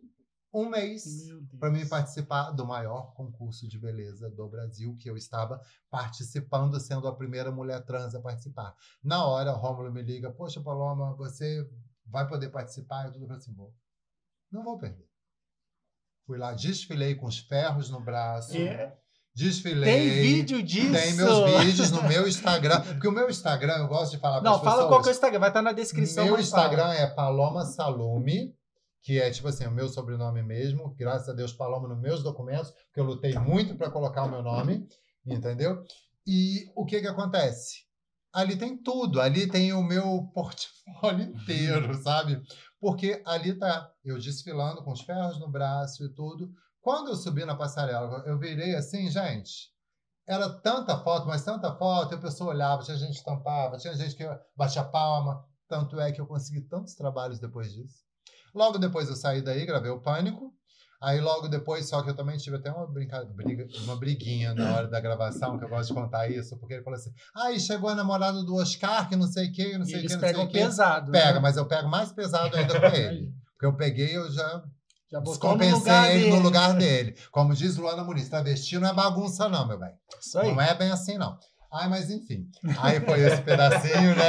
Um mês Meu Deus. para mim participar do maior concurso de beleza do Brasil, que eu estava participando, sendo a primeira mulher trans a participar. Na hora, o Rômulo me liga, poxa, Paloma, você vai poder participar? Eu tudo assim, vou. Não vou perder. Fui lá, desfilei com os ferros no braço. É. Desfilei. Tem vídeo disso? Tem meus vídeos no meu Instagram. Porque o meu Instagram, eu gosto de falar para as Não, pessoas. fala qual que é o Instagram, vai estar na descrição. Meu mas fala. Instagram é Paloma Salume, que é tipo assim, o meu sobrenome mesmo. Graças a Deus, Paloma nos meus documentos, porque eu lutei muito para colocar o meu nome, entendeu? E o que que acontece? Ali tem tudo, ali tem o meu portfólio inteiro, sabe? Porque ali tá eu desfilando com os ferros no braço e tudo. Quando eu subi na passarela, eu virei assim, gente, era tanta foto, mas tanta foto, e a pessoa olhava, tinha gente que tampava, tinha gente que batia palma, tanto é que eu consegui tantos trabalhos depois disso. Logo depois eu saí daí, gravei o Pânico, aí logo depois, só que eu também tive até uma, brinca, briga, uma briguinha na hora da gravação, que eu gosto de contar isso, porque ele falou assim, aí ah, chegou a namorada do Oscar, que não sei o que, não sei o que, não sei o que. Eles pegam pesado, Pega, né? mas eu pego mais pesado ainda com ele. Porque eu peguei, eu já... Já botou no Descompensei lugar ele dele. no lugar dele. Como diz Luana Muniz, travesti não é bagunça não, meu bem. Isso aí. Não é bem assim, não. Ai, mas enfim. Aí foi esse pedacinho, né?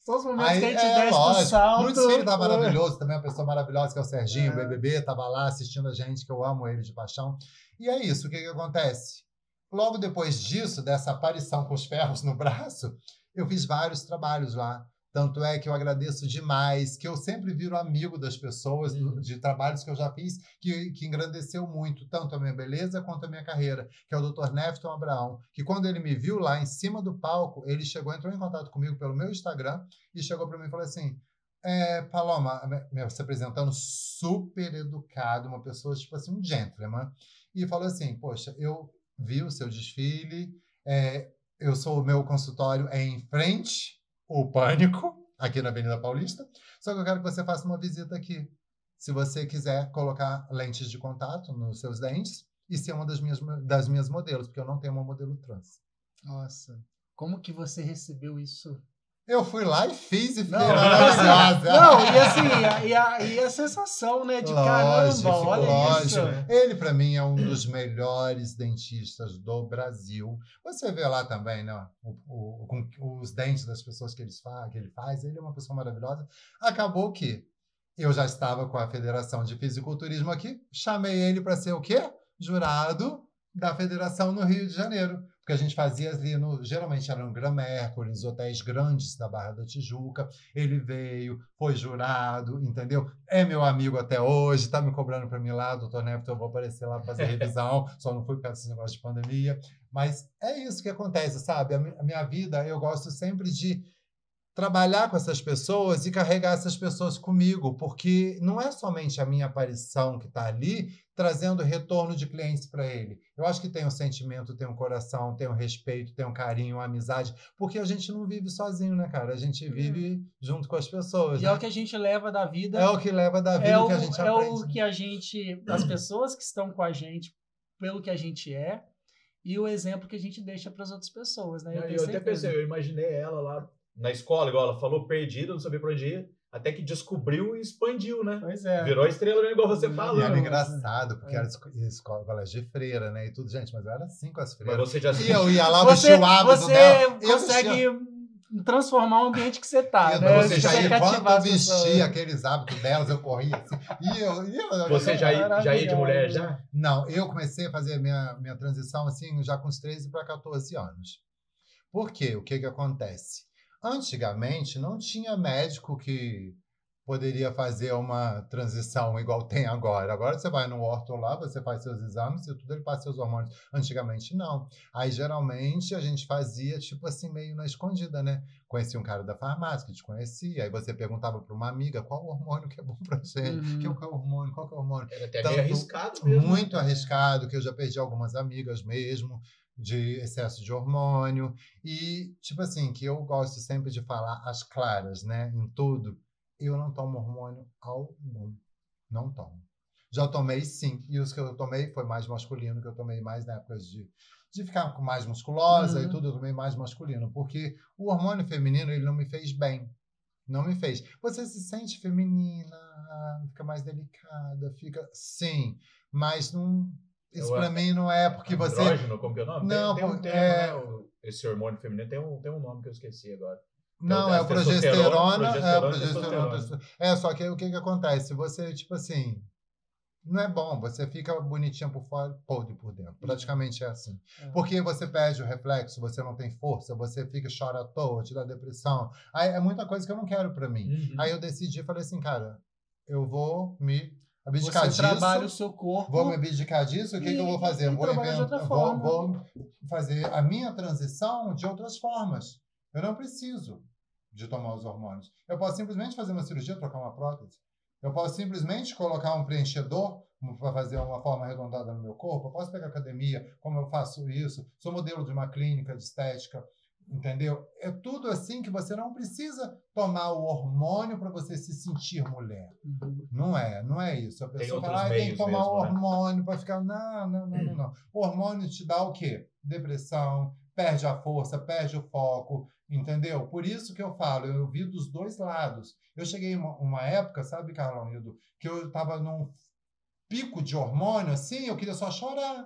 São os momentos Aí, que a gente é, desce pro lógico. salto. Bruno Desfile tá maravilhoso, também uma pessoa maravilhosa, que é o Serginho, É. o B B B, tava lá assistindo a gente, que eu amo ele de paixão. E é isso, o que que acontece? Logo depois disso, dessa aparição com os ferros no braço, eu fiz vários trabalhos lá. Tanto é que eu agradeço demais, que eu sempre viro amigo das pessoas, do- de trabalhos que eu já fiz, que, que engrandeceu muito, tanto a minha beleza quanto a minha carreira, que é o doutor Nefton Abraão, que quando ele me viu lá em cima do palco, ele chegou, entrou em contato comigo pelo meu Instagram e chegou para mim e falou assim, é, Paloma, me- me- se apresentando super educado, uma pessoa, tipo assim, um gentleman, e falou assim, poxa, eu vi o seu desfile, é, eu sou o meu consultório é em frente o Pânico, aqui na Avenida Paulista, só que eu quero que você faça uma visita aqui. Se você quiser colocar lentes de contato nos seus dentes e ser uma das minhas, das minhas modelos, porque eu não tenho uma modelo trans. Nossa, como que você recebeu isso? Eu fui lá e fiz e fiquei Não, maravilhosa. não, e assim, e a, e a, e a sensação, né, de Lógico, caramba, olha lógico. isso. né? Ele, para mim, é um dos melhores dentistas do Brasil. Você vê lá também, né? O, o- com os dentes das pessoas que, eles fa que ele faz. Ele é uma pessoa maravilhosa. Acabou que eu já estava com a Federação de Fisiculturismo aqui. Chamei ele para ser o quê? Jurado da Federação no Rio de Janeiro. Porque a gente fazia ali, no, geralmente era no Gran Mercury, nos hotéis grandes da Barra da Tijuca. Ele veio, foi jurado, entendeu? É meu amigo até hoje, tá me cobrando para mim lá, doutor Nefton, eu vou aparecer lá fazer revisão, só não fui por causa desse negócio de pandemia. Mas é isso que acontece, sabe? A, mi- a minha vida, eu gosto sempre de trabalhar com essas pessoas e carregar essas pessoas comigo, porque não é somente a minha aparição que está ali trazendo retorno de clientes para ele. Eu acho que tem um sentimento, tem um coração, tem um respeito, tem um carinho, uma amizade, porque a gente não vive sozinho, né, cara? A gente vive junto com as pessoas, E né? é o que a gente leva da vida. É o que leva da vida, É o o, que a gente é aprende. o que a gente, as pessoas que estão com a gente, pelo que a gente é, e o exemplo que a gente deixa para as outras pessoas, né? Eu, tenho eu até certeza. pensei, eu imaginei ela lá na escola, igual ela falou, perdida, não sabia pra onde ir, até que descobriu e expandiu, né? Pois é. Virou a estrela, mesmo, igual você Não, fala. E era não, engraçado, porque é. era esco- escola, colégio de freira, né? E tudo, gente, mas eu era assim com as Mas freiras. você já E eu ia lá, eu Você, vestia o hábito você dela. Eu consegue vestia- transformar o ambiente que você tá, Eu, né? você Você já vai ia- cativar enquanto eu as pessoas. vestia aqueles hábitos delas, eu corria assim. E eu, e eu, Você já, ia- já ia de mulher já? Não, eu comecei a fazer minha, minha transição assim já com uns treze para quatorze anos. Por quê? O que que acontece? Antigamente não tinha médico que poderia fazer uma transição igual tem agora. Agora você vai no orto lá, você faz seus exames e tudo, ele passa seus hormônios. Antigamente não. Aí geralmente a gente fazia tipo assim meio na escondida, né? Conhecia um cara da farmácia que te conhecia, aí você perguntava para uma amiga qual hormônio que é bom para você, Uhum. que é o hormônio, qual que é o hormônio. Era até Tanto- meio arriscado mesmo. Muito né? arriscado, que eu já perdi algumas amigas mesmo de excesso de hormônio e tipo assim, que eu gosto sempre de falar as claras, né, em tudo. Eu não tomo hormônio algum. Não tomo. Já tomei, sim. E os que eu tomei foi mais masculino, que eu tomei mais na época de, de ficar com mais musculosa Uhum. e tudo, eu tomei mais masculino. Porque o hormônio feminino, ele não me fez bem. Não me fez. Você se sente feminina, fica mais delicada, fica... Sim, mas não... Isso Eu- pra mim não é porque você... Andrógeno, como que é o nome? Não, tem, tem um pô, termo, é- né? o- Esse hormônio feminino tem um, tem um nome que eu esqueci agora. Não, Então, é a o progesterona, testosterona, é o progesterona, progesterona. testosterona. É, só que aí o que que acontece? Você, tipo assim, não é bom, você fica bonitinha por fora, podre por dentro. Praticamente é assim. É. Porque você perde o reflexo, você não tem força, você fica, chora à toa, te dá depressão. Aí é muita coisa que eu não quero pra mim. Uhum. Aí eu decidi, falei assim, cara, eu vou me abdicar Você disso. trabalha o seu corpo. Vou me abdicar disso, o que, E- que eu vou fazer? e Eu vou, trabalhar de inventar, outra vou, forma. vou fazer a minha transição de outras formas. Eu não preciso de tomar os hormônios. Eu posso simplesmente fazer uma cirurgia, trocar uma prótese. Eu posso simplesmente colocar um preenchedor para fazer uma forma arredondada no meu corpo. Eu posso pegar academia, como eu faço isso. Sou modelo de uma clínica de estética, entendeu? É tudo assim que você não precisa tomar o hormônio para você se sentir mulher. Uhum. Não é, não é isso. A Tem pessoa outros fala, ah, tem que meios tomar mesmo, o né? hormônio para ficar... Não, não, não, não, não. O hormônio te dá o quê? Depressão, perde a força, perde o foco, entendeu? Por isso que eu falo, eu vi dos dois lados. Eu cheguei em uma, uma época, sabe, Carlão Hildo, que eu estava num pico de hormônio, assim, eu queria só chorar.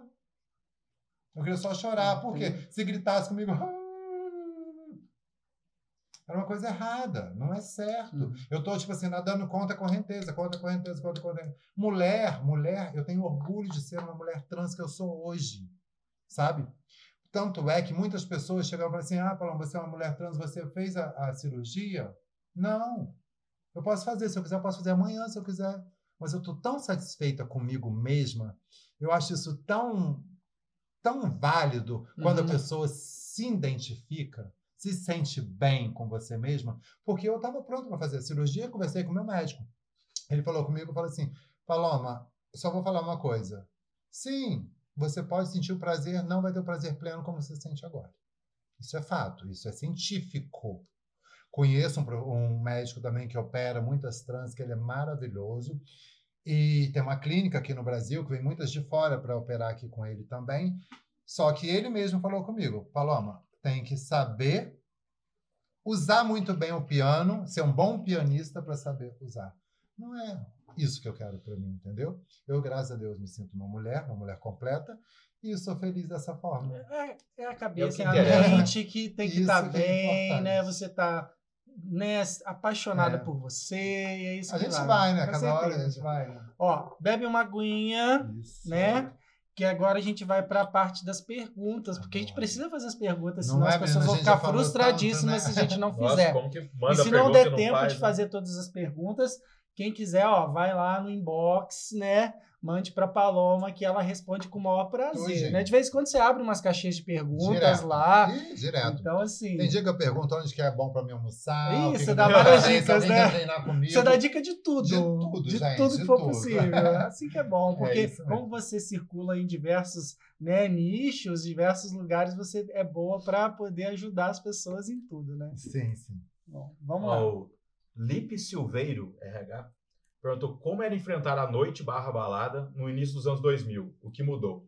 Eu queria só chorar, porque se gritasse comigo... Era uma uma coisa errada, não é certo. Uhum. Eu tô, tipo assim, nadando contra a correnteza, contra a correnteza, contra a correnteza. Mulher, mulher, eu tenho orgulho de ser uma mulher trans que eu sou hoje, sabe? Tanto é que muitas pessoas chegam e falam assim, ah, Paloma, você é uma mulher trans, você fez a, a cirurgia? Não. Eu posso fazer, se eu quiser, eu posso fazer amanhã, se eu quiser. Mas eu tô tão satisfeita comigo mesma, eu acho isso tão, tão válido quando Uhum. a pessoa se identifica, se sente bem com você mesma, porque eu estava pronto para fazer a cirurgia, conversei com o meu médico. Ele falou comigo, falou assim, Paloma, só vou falar uma coisa. Sim, você pode sentir o prazer, não vai ter o prazer pleno como você sente agora. Isso é fato, isso é científico. Conheço um, um médico também que opera muitas trans, que ele é maravilhoso. E tem uma clínica aqui no Brasil, que vem muitas de fora para operar aqui com ele também. Só que ele mesmo falou comigo, Paloma, tem que saber usar muito bem o piano, ser um bom pianista para saber usar. Não é isso que eu quero para mim, entendeu? Eu, graças a Deus, me sinto uma mulher, uma mulher completa, e eu sou feliz dessa forma. É, é a cabeça, É é, o que a interessa. mente que tem que Isso estar que é bem, importante. né? Você tá, né, apaixonada É. por você, e é isso A que gente vai, né? com Cada hora a certeza. gente vai. Né? Ó, bebe uma aguinha, Isso. né? Que agora a gente vai para a parte das perguntas, porque a gente Adoro. precisa fazer as perguntas, Não senão é, as pessoas menina? A vão gente ficar já falou frustradíssimas tanto, né? se a gente não Nossa, fizer. como que E manda se não pergunta der e não tempo faz, de né? fazer todas as perguntas, quem quiser, ó, vai lá no inbox, né? Mande para Paloma que ela responde com o maior prazer, Tudinho. né? De vez em quando você abre umas caixinhas de perguntas Direto. lá. Ih, direto. Então, assim, Tem dia que eu pergunto onde que é bom pra me almoçar. Ih, o que você que dá eu devo várias fazer, se dicas, alguém né? quer treinar comigo. você dá dica de tudo. De tudo, de gente, tudo que de for tudo. possível. Assim que é bom, É porque isso mesmo. como você circula em diversos, né, nichos, diversos lugares, você é boa para poder ajudar as pessoas em tudo, né? Sim, sim. Bom, vamos lá. O Lipe Silveiro, R H, perguntou como era enfrentar a noite barra balada no início dos anos dois mil. O que mudou?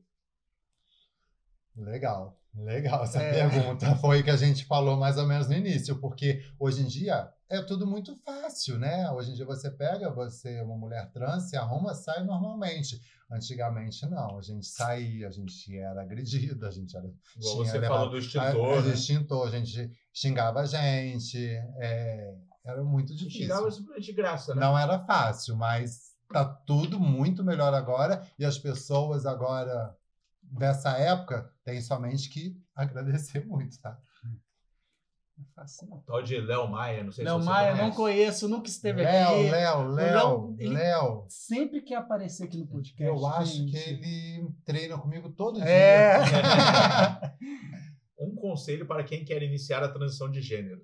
Legal, legal essa É. pergunta. Foi o que a gente falou mais ou menos no início, porque hoje em dia é tudo muito fácil, né? Hoje em dia você pega, você é uma mulher trans, se arruma, sai normalmente. Antigamente não, a gente saía, a gente era agredida, a gente era... Igual tinha você levado- falou do extintor, a, a, né? extintor, a gente xingava a gente, é, era muito Te difícil. xingava simplesmente de graça, né? Não era fácil, mas tá tudo muito melhor agora e as pessoas agora dessa época têm somente que agradecer muito, tá? Não é fácil, não. Tal de Léo Maia, não sei Léo se você Maia, conhece. não conheço, nunca esteve Léo, aqui. Léo, Léo, Léo, ele- Léo. Sempre quer aparecer aqui no podcast. Eu acho gente. que ele treina comigo todo É. dia. Um conselho para quem quer iniciar a transição de gênero.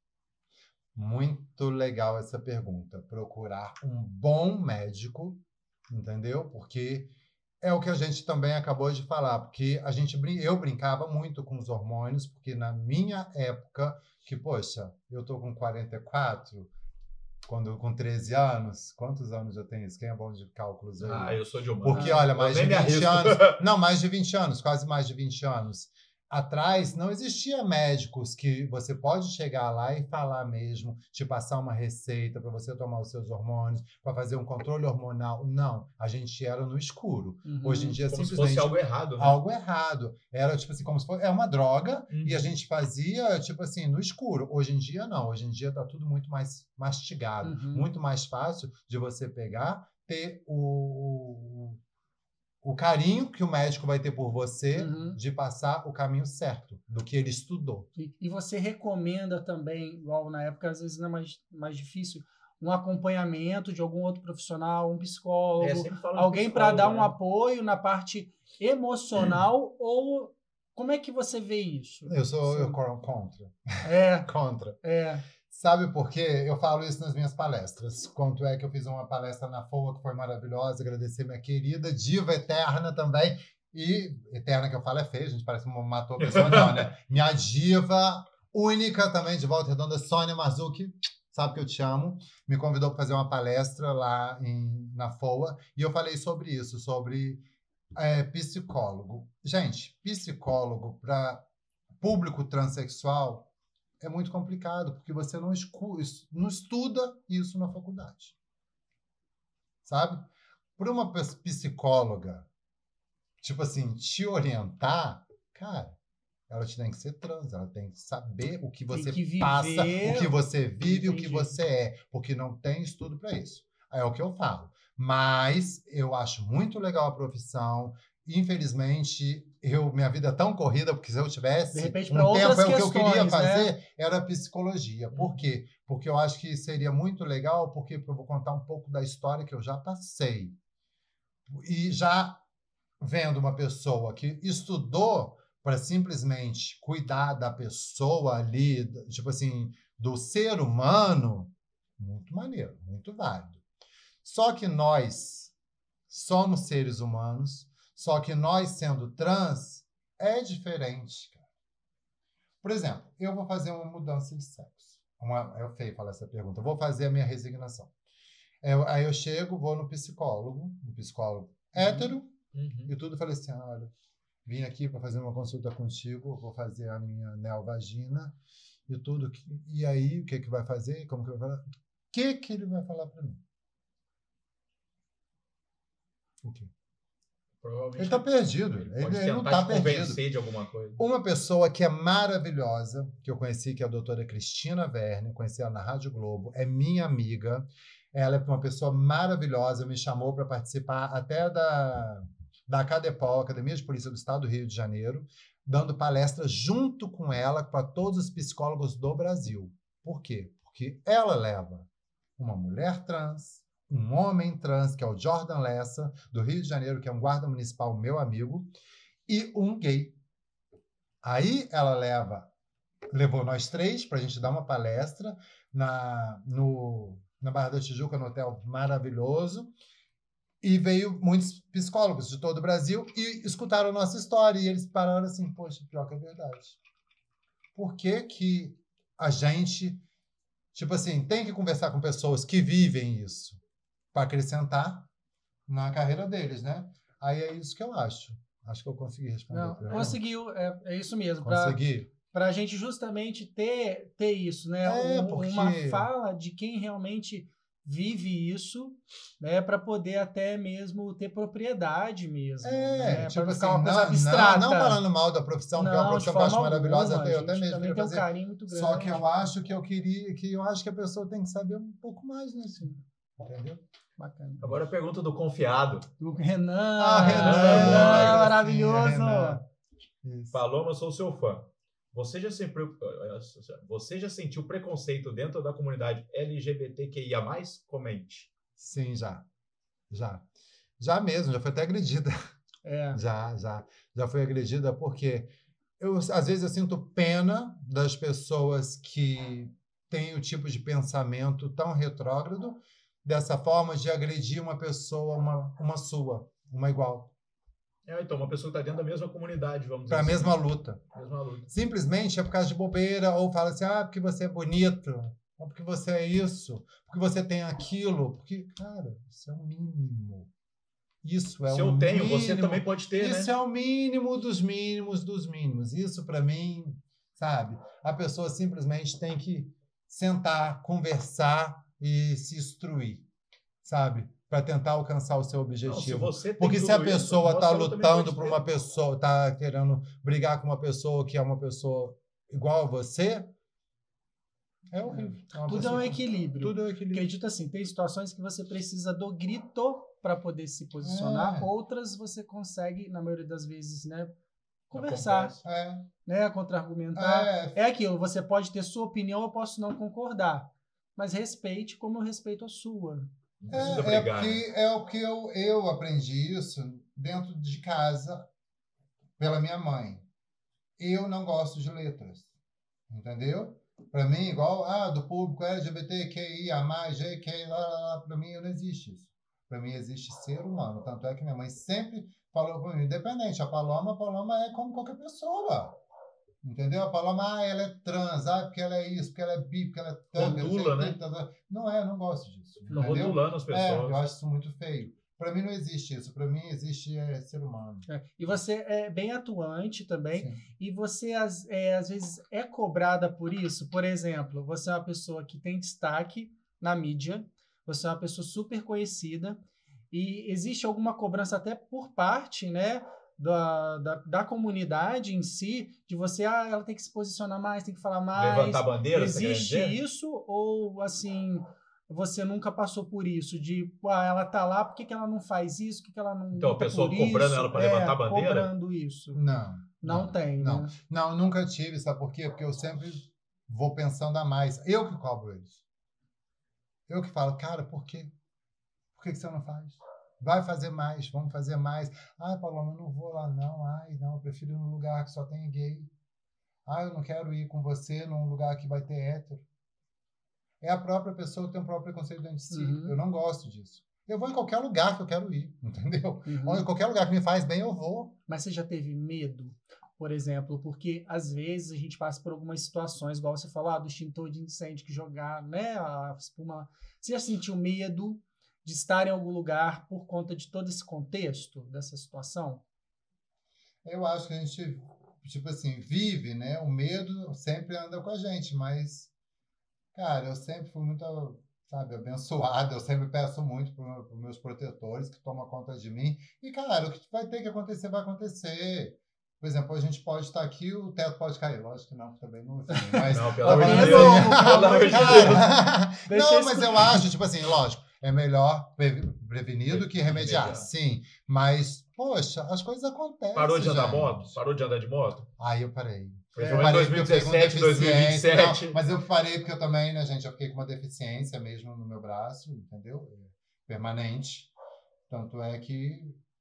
Muito legal essa pergunta. Procurar um bom médico, entendeu? Porque é o que a gente também acabou de falar, porque a gente brin- eu brincava muito com os hormônios, porque na minha época, que, poxa, eu tô com quarenta e quatro, quando com treze anos, quantos anos eu tenho isso? Quem é bom de cálculos aí? Ah, eu sou de humano. Porque, Ah, olha, eu mais nem de me vinte arrisco. anos. Não, mais de vinte anos, quase mais de vinte anos. Atrás, não existia médicos que você pode chegar lá e falar mesmo, te passar uma receita para você tomar os seus hormônios, para fazer um controle hormonal. Não, a gente era no escuro. Uhum. Hoje em dia, Como se simplesmente fosse algo errado, né? algo errado. Era tipo assim, como se fosse é uma droga Uhum. e a gente fazia tipo assim no escuro. Hoje em dia não, hoje em dia tá tudo muito mais mastigado, Uhum. muito mais fácil de você pegar, ter o, o, o carinho que o médico vai ter por você Uhum. de passar o caminho certo do que ele estudou. E, e você recomenda também, igual na época, às vezes não é mais, mais difícil, um acompanhamento de algum outro profissional, um psicólogo, É, sempre fala de alguém para psicólogo, dar um né? apoio na parte emocional, ou como é que você vê isso? Eu sou Sim. eu coro- contra, É, contra. é. Sabe por quê? Eu falo isso nas minhas palestras. Quanto é que eu fiz uma palestra na F O A que foi maravilhosa, agradecer minha querida diva eterna também. E eterna que eu falo é feio, a gente parece que matou a pessoa, não, né? Minha diva única também de Volta Redonda, Sônia Mazuki, sabe que eu te amo, me convidou para fazer uma palestra lá em, na F O A e eu falei sobre isso, sobre é, psicólogo. Gente, psicólogo para público transexual é muito complicado, porque você não, escu- não estuda isso na faculdade. Sabe? Para uma psicóloga, tipo assim, te orientar, cara, ela tem que ser trans, ela tem que saber o que você que passa, viver. o que você vive, Entendi. o que você é, porque não tem estudo para isso. É o que eu falo. Mas eu acho muito legal a profissão. Infelizmente, eu, minha vida é tão corrida, porque se eu tivesse De repente, um pra outras tempo, é o que eu queria questões, fazer né? era psicologia. Por quê? Porque eu acho que seria muito legal, porque eu vou contar um pouco da história que eu já passei. E já vendo uma pessoa que estudou para simplesmente cuidar da pessoa ali, tipo assim, do ser humano, muito maneiro, muito válido. Só que nós somos seres humanos, só que nós sendo trans é diferente, cara. Por exemplo, eu vou fazer uma mudança de sexo. Uma, é feio falar essa pergunta. Eu vou fazer a minha resignação. Eu, aí eu chego, vou no psicólogo, no psicólogo hétero, Uhum. e tudo, falei assim, olha, vim aqui para fazer uma consulta contigo, vou fazer a minha neovagina e tudo. E aí, o que que vai fazer? Como que vai falar? O que que ele vai falar para mim? O quê? Provavelmente Ele está perdido. ele Ele, pode ele não tentar está te perdido. convencer de alguma coisa. Uma pessoa que é maravilhosa, que eu conheci, que é a doutora Cristina Verne, conheci ela na Rádio Globo, é minha amiga. Ela é uma pessoa maravilhosa, me chamou para participar até da, da ACADEPOL, Academia de Polícia do Estado do Rio de Janeiro, dando palestra junto com ela para todos os psicólogos do Brasil. Por quê? Porque ela leva uma mulher trans, um homem trans, que é o Jordan Lessa, do Rio de Janeiro, que é um guarda municipal, meu amigo, e um gay. Aí ela leva, levou nós três para a gente dar uma palestra na, no, na Barra da Tijuca, no hotel maravilhoso, e veio muitos psicólogos de todo o Brasil e escutaram a nossa história, e eles pararam assim, poxa, pior que é verdade. Por que que a gente, tipo assim, tem que conversar com pessoas que vivem isso para acrescentar na carreira deles, né? Aí é isso que eu acho. Acho que eu consegui responder. Não, a pergunta. conseguiu, é, é isso mesmo. Consegui. Para a gente justamente ter, ter isso, né? É, Um- porque- Uma fala de quem realmente vive isso, né? Para poder até mesmo ter propriedade mesmo. É, né? tipo Pra assim, ficar uma coisa não, abstrata. não, não falando mal da profissão, porque é uma Não, de profissão que eu acho forma maravilhosa, alguma, eu a até gente mesmo também queria tem um fazer. carinho muito grande. Só que eu acho que eu queria, que eu acho que a pessoa tem que saber um pouco mais, né? Assim, entendeu? Bacana. Agora a pergunta do confiado. O Renan, Ah, Renan, Renan, boa, maravilhoso. sim, Renan. Isso. Paloma, sou seu fã. Você já, sempre, você já sentiu preconceito dentro da comunidade L G B T Q I A mais? Comente. Sim, já. Já. Já mesmo, já foi até agredida. É. Já, já. Já foi agredida porque eu, às vezes eu sinto pena das pessoas que têm o tipo de pensamento tão retrógrado, dessa forma de agredir uma pessoa, uma, uma sua, uma igual. É, então, uma pessoa que está dentro da mesma comunidade, vamos dizer Para a assim. mesma luta. Mesma luta. Simplesmente é por causa de bobeira, ou fala assim, ah, porque você é bonito, ou porque você é isso, porque você tem aquilo, porque, cara, isso é o mínimo. Isso é Se o eu tenho, mínimo. você também pode ter, Isso né? é o mínimo dos mínimos dos mínimos. Isso, para mim, sabe? A pessoa simplesmente tem que sentar, conversar e se instruir, sabe? Para tentar alcançar o seu objetivo. Não, se você tem Porque se a tudo isso, pessoa está ela também lutando pode por ter. uma pessoa, está querendo brigar com uma pessoa que é uma pessoa igual a você, é horrível. É uma Tudo é pessoa um que- equilíbrio. Tudo é um equilíbrio. Acredito assim, tem situações que você precisa do grito para poder se posicionar, É. outras você consegue, na maioria das vezes, né, conversar, Acontece. É, né, contra-argumentar. é, É aquilo, você pode ter sua opinião, eu posso não concordar, mas respeite como eu respeito a sua. Não precisa É, é brigar, porque, né? é o que eu, eu aprendi isso dentro de casa pela minha mãe. Eu não gosto de letras, entendeu? Para mim, igual, ah, do público L G B T Q I A mais, G Q, lá, lá, lá, para mim não existe isso. Para mim existe ser humano. Tanto é que minha mãe sempre falou para mim, independente, a Paloma, a Paloma é como qualquer pessoa. Entendeu? A Paloma, ah, ela é trans, ah, porque ela é isso, porque ela é bi, porque ela é tanga, não sei Rotula, o quê, né? tá, tá. Não é, eu não gosto disso. Não Entendeu? rotulando as É, pessoas. eu acho isso muito feio. Para mim não existe isso. Para mim existe é, ser humano. É, e você é bem atuante também, Sim. e você às, é, às vezes é cobrada por isso. Por exemplo, você é uma pessoa que tem destaque na mídia, você é uma pessoa super conhecida, e existe alguma cobrança até por parte, né, da, da, da comunidade em si, de você, ah, ela tem que se posicionar mais, tem que falar mais. Levantar a bandeira, você quer Existe dizer? isso? Ou, assim, você nunca passou por isso? De, ah, ela tá lá, por que, que ela não faz isso? Por que, que ela não Então, a luta pessoa por cobrando isso? ela pra É, levantar a bandeira? cobrando isso. Não. Não, tem, não. né? Não, nunca tive, sabe por quê? Porque eu sempre vou pensando a mais. Eu que cobro eles. Eu que falo, cara, por quê? Por que, que você não faz? Vai fazer mais, vamos fazer mais. Ai, Paloma, eu não vou lá não. Ai, não, eu prefiro ir num lugar que só tem gay. Ai, eu não quero ir com você num lugar que vai ter hétero. É a própria pessoa que tem o próprio preconceito dentro de si. Uhum. Eu não gosto disso. Eu vou em qualquer lugar que eu quero ir, entendeu? Uhum. Ou em qualquer lugar que me faz bem, eu vou. Mas você já teve medo, por exemplo? Porque, às vezes, a gente passa por algumas situações, igual você falou, ah, do extintor de incêndio que jogar, né, a espuma. Você já sentiu medo de estar em algum lugar por conta de todo esse contexto, dessa situação? Eu acho que a gente, tipo assim, vive, né? O medo sempre anda com a gente, mas, cara, eu sempre fui muito, sabe, abençoado. Eu sempre peço muito para os meus protetores que tomam conta de mim. E, cara, o que vai ter que acontecer, vai acontecer. Por exemplo, a gente pode estar aqui, o teto pode cair. Lógico que não, também não. Mas, Não, pelo tá amor de falando Deus. assim, Pelo amor de cara, Deixa não, isso- mas eu acho, tipo assim, lógico, é melhor pre- prevenir do que remediar, Remediar. sim. Mas, poxa, as coisas acontecem. Parou de andar gente. moto? Parou de andar de moto? Aí eu parei. Foi É, em Eu parei dois porque mil e eu fiquei com dezessete, dois mil e vinte e deficiência. sete. Não, mas eu parei porque eu também, né, gente, eu fiquei com uma deficiência mesmo no meu braço, entendeu? Permanente. Tanto é que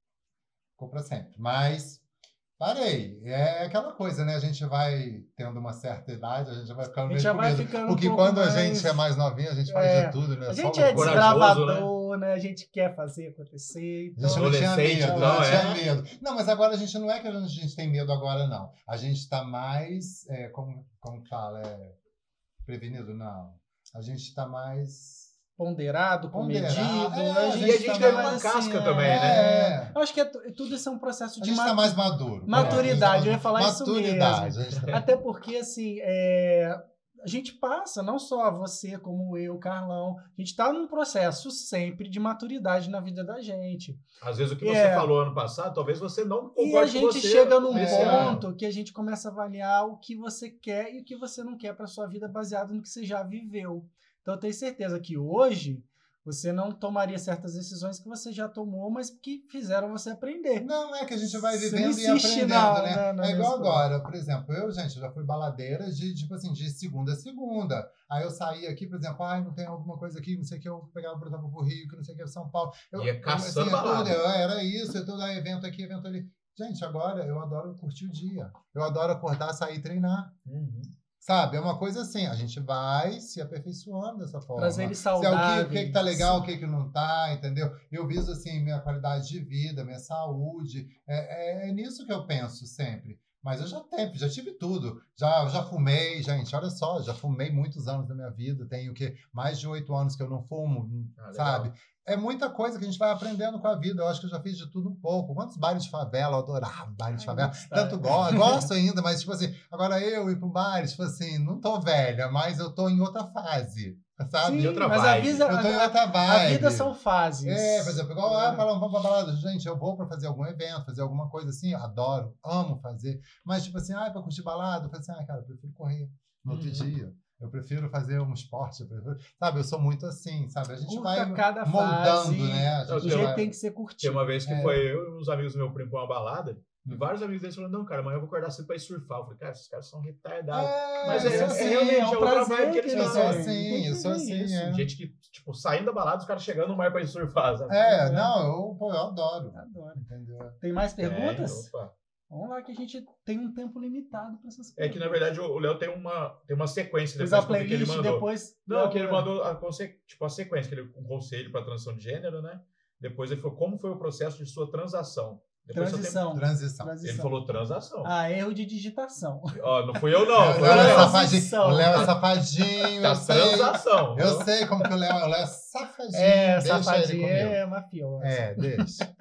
ficou pra sempre. Mas parei. É aquela coisa, né? A gente vai tendo uma certa idade, a gente vai ficando A gente meio já com vai medo. ficando um Porque pouco quando a mais- gente é mais novinho, a gente faz É. de tudo, né? A Só gente é loucura. Corajoso, desbravador, né? A gente quer fazer acontecer. A gente Então, não tinha Adolescente, medo, então, não é. tinha medo. Não, mas agora a gente não é que a gente tem medo agora, não. A gente está mais, é, como, como fala, é, prevenido, não. A gente está mais... ponderado, Ponderado, comedido. é, a a gente, gente E a gente tá ganha mais uma assim, casca é, também, é. né? Eu acho que é, tu- tudo isso é um processo A de gente está ma- mais maduro. maturidade. Eu ia falar maturidade. isso A gente tá- Até porque, assim, é, a gente passa, não só você, como eu, Carlão, a gente está num processo sempre de maturidade na vida da gente. Às vezes o que É. você falou ano passado, talvez você não concorde E a com gente você chega num nesse É. ano. ponto que a gente começa a avaliar o que você quer e o que você não quer para sua vida baseado no que você já viveu. Então, eu tenho certeza que hoje você não tomaria certas decisões que você já tomou, mas que fizeram você aprender. Não, é que a gente vai Você vivendo não e insiste aprendendo, na- né? na- na é igual mesma agora, por exemplo, eu, gente, já fui baladeira de, tipo assim, de segunda a segunda. Aí eu saí aqui, por exemplo, ai, não tem alguma coisa aqui, não sei o que, eu pegava pro pro Rio, que não sei o que, São Paulo. Eu, Ia caçando eu, balada. tudo, eu, era isso, eu, tudo, aí, evento aqui, evento ali. Gente, agora eu adoro curtir o dia. Eu adoro acordar, sair e treinar. Uhum. Sabe? É uma coisa assim, a gente vai se aperfeiçoando dessa forma. Prazeres Se é o que, saudáveis. o que que tá legal, o que que não tá, entendeu? Eu viso, assim, minha qualidade de vida, minha saúde. É, é, é nisso que eu penso sempre. Mas eu já tenho, já tive tudo. Já, já fumei, gente, olha só, já fumei muitos anos da minha vida. Tenho o quê? Mais de oito anos que eu não fumo, Ah, legal. sabe? É muita coisa que a gente vai aprendendo com a vida. Eu acho que eu já fiz de tudo um pouco. Quantos bailes de favela? Eu adorava baile de Ai, favela. gostava. Tanto gosto, gosto ainda, mas tipo assim, agora eu ir pro baile, tipo assim, não tô velha, mas eu tô em outra fase, sabe? Sim, outra mas vibe. a vida, Eu tô em a, outra a vibe. vida são fases. É, por exemplo, igual, ah, É. falando, vamos pra balada. Gente, eu vou pra fazer algum evento, fazer alguma coisa assim, adoro, amo fazer. Mas, tipo assim, ah, pra curtir balada, eu falei assim, ah, cara, eu prefiro correr no outro Uhum. dia. Eu prefiro fazer um esporte, eu prefiro... sabe? Eu sou muito assim, sabe? A gente Curta vai cada moldando, fase, né? A do Do gente jeito vai... que tem que ser Tinha curtido. uma vez que É. foi eu e uns amigos do meu primo pra uma balada, e Hum. vários amigos deles falaram, não, cara, amanhã eu vou acordar cedo pra ir surfar. Eu falei, cara, esses caras são retardados. É, Mas eu é- sou é assim, realmente é um outra prazer vibe que eles que eu eles sou têm. têm. assim, Tem que eu sou ver assim, isso. é. Gente que, tipo, saindo da balada, os caras chegando no mar pra ir surfar, sabe? É, não, eu, pô, eu adoro. Adoro. Entendeu? Tem mais Tem, perguntas? opa. Vamos lá que a gente tem um tempo limitado para essas É perguntas. que, na verdade, o Léo tem uma, tem uma sequência Fez depois a que eu vi que ele playlist, mandou. depois... Não, que ele mandou a, conse- tipo, a sequência, que ele, um conselho para transição de gênero, né? Depois ele falou como foi o processo de sua transação. Depois só Transição. Transição. tem- Transição. Ele falou transação. Ah, erro de digitação. Ó, não fui eu, não. o Foi o Léo é Léo. safadinho. Transição. O Léo é safadinho, Tá eu sei. transação. Eu sei como que o Léo é. O Léo é safadinho. É, deixa ele safadinho comigo. é mafioso. É, deixa.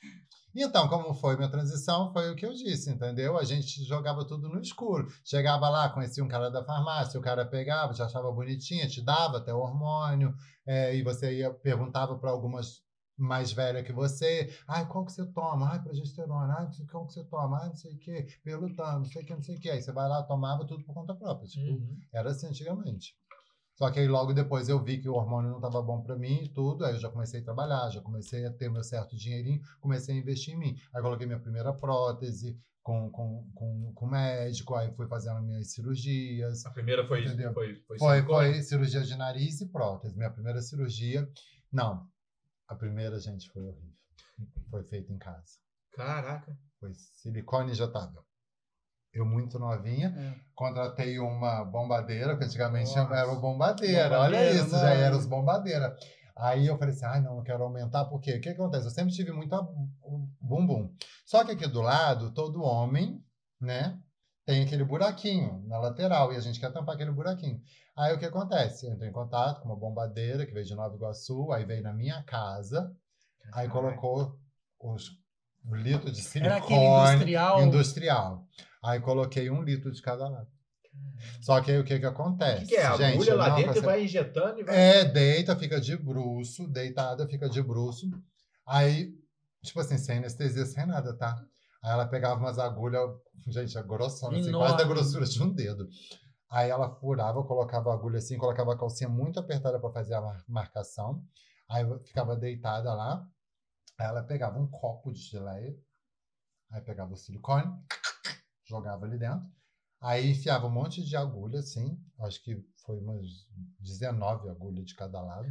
Então, como foi minha transição, foi o que eu disse, entendeu? A gente jogava tudo no escuro. Chegava lá, conhecia um cara da farmácia, o cara pegava, te achava bonitinha, te dava até o hormônio, é, e você ia, perguntava para algumas mais velha que você. Ai, qual que você toma? Ai, progesterona. Ai, qual que você toma? Ai, não sei o quê. Pelutano, não sei o quê, não sei o quê. Aí você vai lá, tomava tudo por conta própria. Tipo, Uhum. era assim antigamente. Só que aí logo depois eu vi que o hormônio não estava bom para mim e tudo. Aí eu já comecei a trabalhar, já comecei a ter meu certo dinheirinho, comecei a investir em mim. Aí coloquei minha primeira prótese com, com, com, com médico, aí fui fazendo minhas cirurgias. A primeira foi Entendeu? foi foi, Foi, silicone? foi cirurgia de nariz e prótese. Minha primeira cirurgia. Não, a primeira, gente, foi horrível. Foi feita em casa. Caraca. Foi silicone injetável. Eu, muito novinha, É. contratei uma bombadeira, que antigamente Nossa. era o bombadeira. Bombadeira, Olha isso, já mano. era os bombadeira. Aí eu falei assim, ai não, eu quero aumentar, por quê? O que acontece? Eu sempre tive muito bumbum. Só que aqui do lado, todo homem, né, tem aquele buraquinho na lateral, e a gente quer tampar aquele buraquinho. Aí o que acontece? Eu entrei em contato com uma bombadeira que veio de Nova Iguaçu, aí veio na minha casa, aí colocou os um litro de silicone Era aquele industrial. industrial. Aí coloquei um litro de cada lado. Só que aí o que que acontece? O que, que é? A Gente, agulha lá não, dentro você... e vai injetando e vai... É, deita, fica de bruço, deitada, fica de bruço. Aí, tipo assim, sem anestesia, sem nada, tá? Aí ela pegava umas agulhas, gente, grossona, assim, quase da grossura de um dedo. Aí ela furava, colocava a agulha assim, colocava a calcinha muito apertada para fazer a marcação. Aí eu ficava deitada lá. Aí ela pegava um copo de geleia, aí pegava o silicone, jogava ali dentro, aí enfiava um monte de agulha, assim, acho que foi umas dezenove agulhas de cada lado.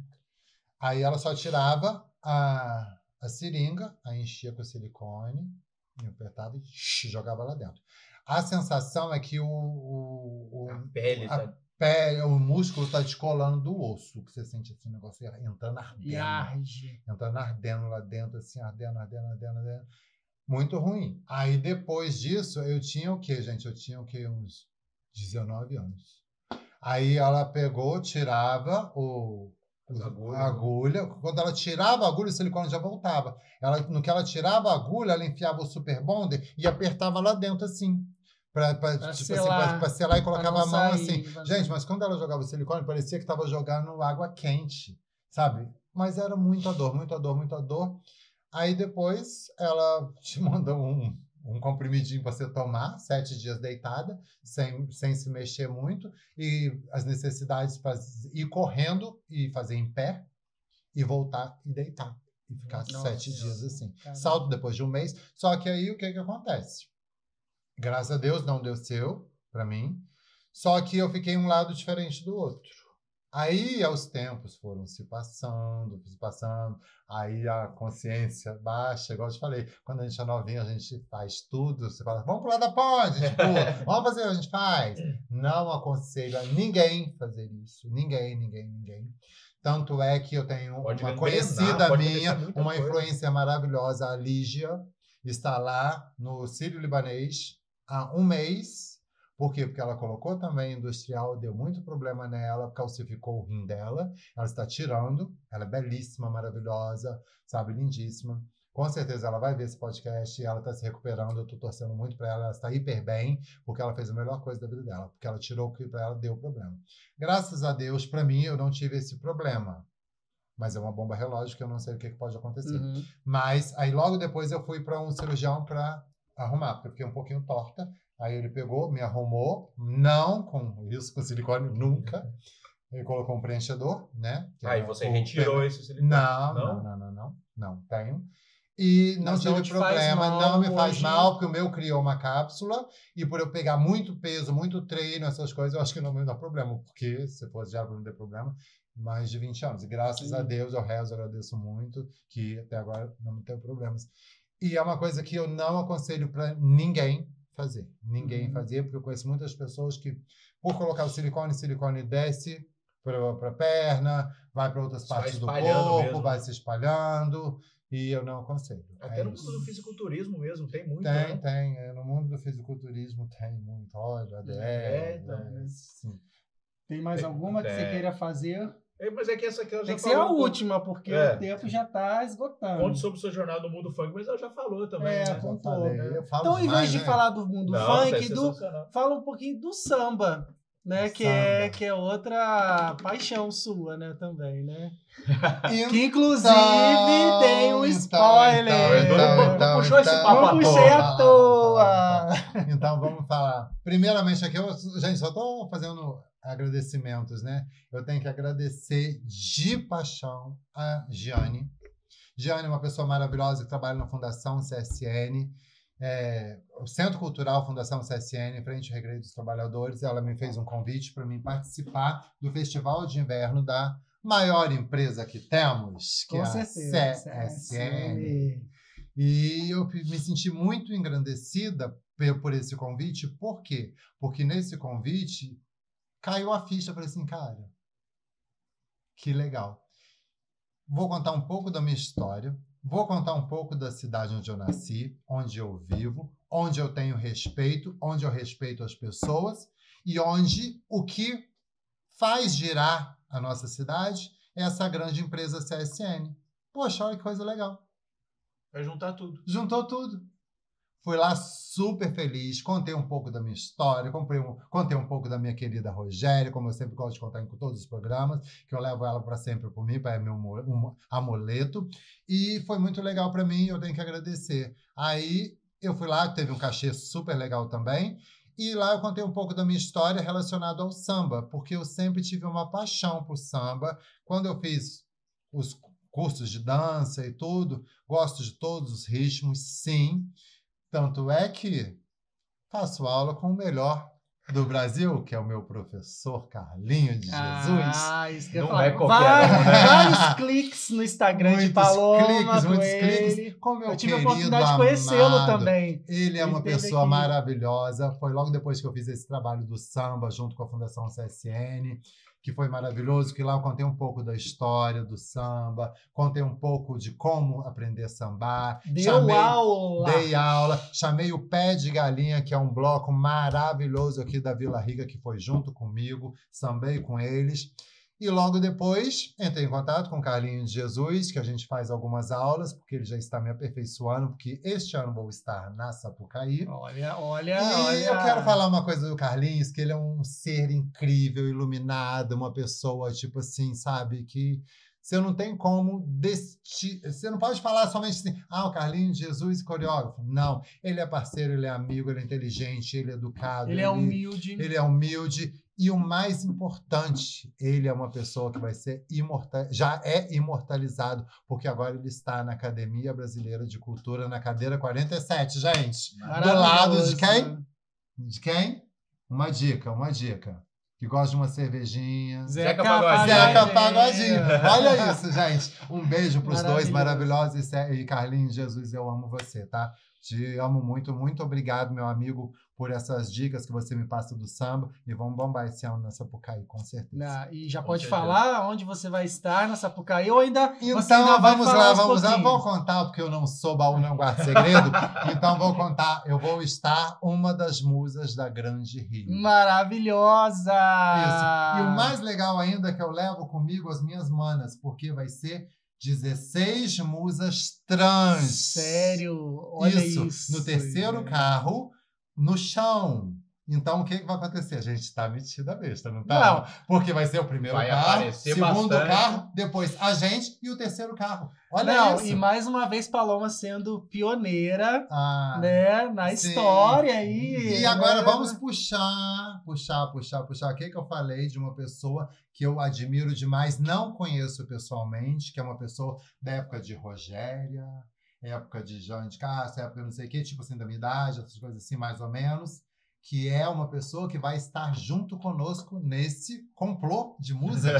Aí ela só tirava a, a seringa, aí enchia com o silicone, e apertava e jogava lá dentro. A sensação é que o... o, o A pele a, tá... Pé, o músculo está descolando do osso, que você sente esse negócio entrando ardendo. E arde. Entrando ardendo lá dentro, assim, ardendo, ardendo, ardendo, ardendo. Muito ruim. Aí depois disso, eu tinha o quê, gente? Eu tinha o quê? Uns dezenove anos. Aí ela pegou, tirava o, agulha, a agulha. Quando ela tirava a agulha, o silicone já voltava. Ela, no que ela tirava a agulha, ela enfiava o super bonder e apertava lá dentro, assim. Pra, pra, Pra tipo selar. assim, pra, pra selar e colocava a mão sair, assim. vazar. Gente, mas quando ela jogava o silicone, parecia que estava jogando água quente, sabe? Mas era muita dor, muita dor, muita dor. Aí depois ela te mandou um, um comprimidinho para você tomar, sete dias deitada, sem, sem se mexer muito, e as necessidades para ir correndo e fazer em pé, e voltar e deitar. E ficar Nossa, sete dias assim. caramba. Salto depois de um mês. Só que aí o que que acontece? Graças a Deus não deu seu para mim. Só que eu fiquei um lado diferente do outro. Aí, aos tempos, foram se passando, se passando. Aí a consciência baixa, igual eu te falei. Quando a gente é novinho, a gente faz tudo. Você fala, vamos pular da ponte, a gente pula. Vamos fazer, a gente faz. Não aconselho a ninguém fazer isso. Ninguém, ninguém, ninguém. Tanto é que eu tenho Pode uma envenenar, conhecida pode minha, acontecer muita uma coisa. influencer maravilhosa, a Lígia, está lá no Sírio-Libanês há um mês. Por quê? Porque ela colocou também industrial, deu muito problema nela, calcificou o rim dela. Ela está tirando, ela é belíssima, maravilhosa, sabe, lindíssima. Com certeza ela vai ver esse podcast e ela está se recuperando. Eu estou torcendo muito para ela, ela está hiper bem, porque ela fez a melhor coisa da vida dela, porque ela tirou o que para ela deu problema. Graças a Deus, para mim, eu não tive esse problema. Mas é uma bomba relógio que eu não sei o que, que pode acontecer. Uhum. Mas aí logo depois eu fui para um cirurgião para arrumar, porque eu fiquei um pouquinho torta. Aí ele pegou, me arrumou, não com isso, com silicone, nunca. Ele colocou um preenchedor, né? que Aí é você o retirou pena- esse silicone? Não, Não? não, não, não, não, não, tenho. E não Mas não tive te faz problema, mal não me faz hoje. mal, porque o meu criou uma cápsula, e por eu pegar muito peso, muito treino, essas coisas, eu acho que não me dá problema, porque se fosse já não ter problema, mais de vinte anos. E graças Sim. a Deus, eu rezo, agradeço muito, que até agora não me tenho problemas. E é uma coisa que eu não aconselho para ninguém fazer. Ninguém Uhum. fazer, porque eu conheço muitas pessoas que, por colocar o silicone, o silicone desce para a perna, vai para outras Se vai partes do espalhando corpo, mesmo, vai né? se espalhando, e eu não aconselho. Até É no isso. mundo do fisiculturismo mesmo, tem muito, Tem, né? tem. É, no mundo do fisiculturismo tem muito. Olha, A D R, É, então, né? né? Sim. Tem mais Tem- alguma que você tem. queira fazer? É, mas é que essa aqui ela Tem já que ser a falou um pouco- última, porque É. o tempo já está esgotando. Conte sobre sua jornada no mundo funk, mas ela já falou também, É, né? com- Já Contou, falei, né? eu falo Então, em demais, vez de né? falar do mundo Não, tá funk, do, sensacional. fala um pouquinho do samba. né? Que é, que é outra paixão sua, né? Também, né? Então, Que inclusive tem um spoiler. Então, então, então, Não puxou esse então, papo à Não puxei toa. à toa. Vamos falar. Então vamos falar. Primeiramente aqui, eu, gente, só tô fazendo agradecimentos, né? Eu tenho que agradecer de paixão a Giane. Giane é uma pessoa maravilhosa que trabalha na Fundação C S N, é, o Centro Cultural Fundação C S N, Frente Recreio dos Trabalhadores. Ela me fez um convite para mim participar do Festival de Inverno da maior empresa que temos, que Com é a certeza. C S N. E eu me senti muito engrandecida por esse convite. Por quê? Porque nesse convite caiu a ficha. Eu falei assim, cara, que legal. Vou contar um pouco da minha história. Vou contar um pouco da cidade onde eu nasci, onde eu vivo, onde eu tenho respeito, onde eu respeito as pessoas e onde o que faz girar a nossa cidade é essa grande empresa C S N. Poxa, olha que coisa legal. Vai juntar tudo. Juntou tudo. Fui lá super feliz, contei um pouco da minha história, comprei um, contei um pouco da minha querida Rogéria, como eu sempre gosto de contar em todos os programas, que eu levo ela para sempre por mim, para é meu um amuleto. E foi muito legal para mim, eu tenho que agradecer. Aí eu fui lá, teve um cachê super legal também, e lá eu contei um pouco da minha história relacionada ao samba, porque eu sempre tive uma paixão por samba. Quando eu fiz os cursos de dança e tudo, gosto de todos os ritmos, sim. Tanto é que faço aula com o melhor do Brasil, que é o meu professor Carlinho de Jesus. Ah, isso que eu ia Não falar. é qualquer Vários, um, né? vários cliques no Instagram Muitos de Paloma. cliques, com muitos ele. cliques. Com meu Eu tive a querido, oportunidade de conhecê-lo amado. também. Ele é Ele uma esteve pessoa aqui. maravilhosa. Foi logo depois que eu fiz esse trabalho do samba, junto com a Fundação C S N, que foi maravilhoso, que lá eu contei um pouco da história do samba, contei um pouco de como aprender a sambar. Deu chamei, aula. Dei aula, chamei o Pé de Galinha, que é um bloco maravilhoso aqui da Vila Rica, que foi junto comigo, sambei com eles. E logo depois entrei em contato com o Carlinho de Jesus, que a gente faz algumas aulas, porque ele já está me aperfeiçoando, porque este ano vou estar na Sapucaí. Olha, olha, E olha. eu quero falar uma coisa do Carlinhos, que ele é um ser incrível, iluminado, uma pessoa, tipo assim, sabe, que você não tem como... Desti... Você não pode falar somente assim, ah, o Carlinhos de Jesus, coreógrafo. Não, ele é parceiro, ele é amigo, ele é inteligente, ele é educado. Ele é humilde. Ele é humilde. E o mais importante, ele é uma pessoa que vai ser imortal, já é imortalizado, porque agora ele está na Academia Brasileira de Cultura, na cadeira quarenta e sete, gente. Do lado de quem? De quem? Uma dica, uma dica. Que gosta de uma cervejinha. Zeca Pagodinho. Zeca Pagodinho. Olha isso, gente. Um beijo para os dois Maravilhoso. maravilhosos. E Carlinhos, Jesus, eu amo você, tá? Te amo muito, muito obrigado, meu amigo, por essas dicas que você me passa do samba. E vamos bombar esse ano na Sapucaí, com certeza. Na- e já Com pode certeza. falar onde você vai estar na Sapucaí ou ainda. você Então, ainda vai vamos falar lá, aos vamos lá. pouquinhos? Vou contar, porque eu não sou baú, não guardo segredo. Então, vou contar. Eu vou estar uma das musas da Grande Rio. Maravilhosa! Isso. E o mais legal ainda é que eu levo comigo as minhas manas, porque vai ser dezesseis musas trans. Sério? Olha isso. Isso, no terceiro gente. carro, no chão. Então, o que, que vai acontecer? A gente tá metida a besta, não tá? Não. Porque vai ser o primeiro Vai carro, aparecer segundo bastante. carro, depois a gente e o terceiro carro. Olha Não, isso. e mais uma vez Paloma sendo pioneira, Ah, né, na sim. história aí. E agora né? vamos puxar, puxar, puxar, puxar. O que, que eu falei de uma pessoa que eu admiro demais, não conheço pessoalmente, que é uma pessoa da época de Rogéria, época de João de Castro, época não sei o quê, tipo assim, da minha idade, essas coisas assim, mais ou menos, que é uma pessoa que vai estar junto conosco nesse complô de musas.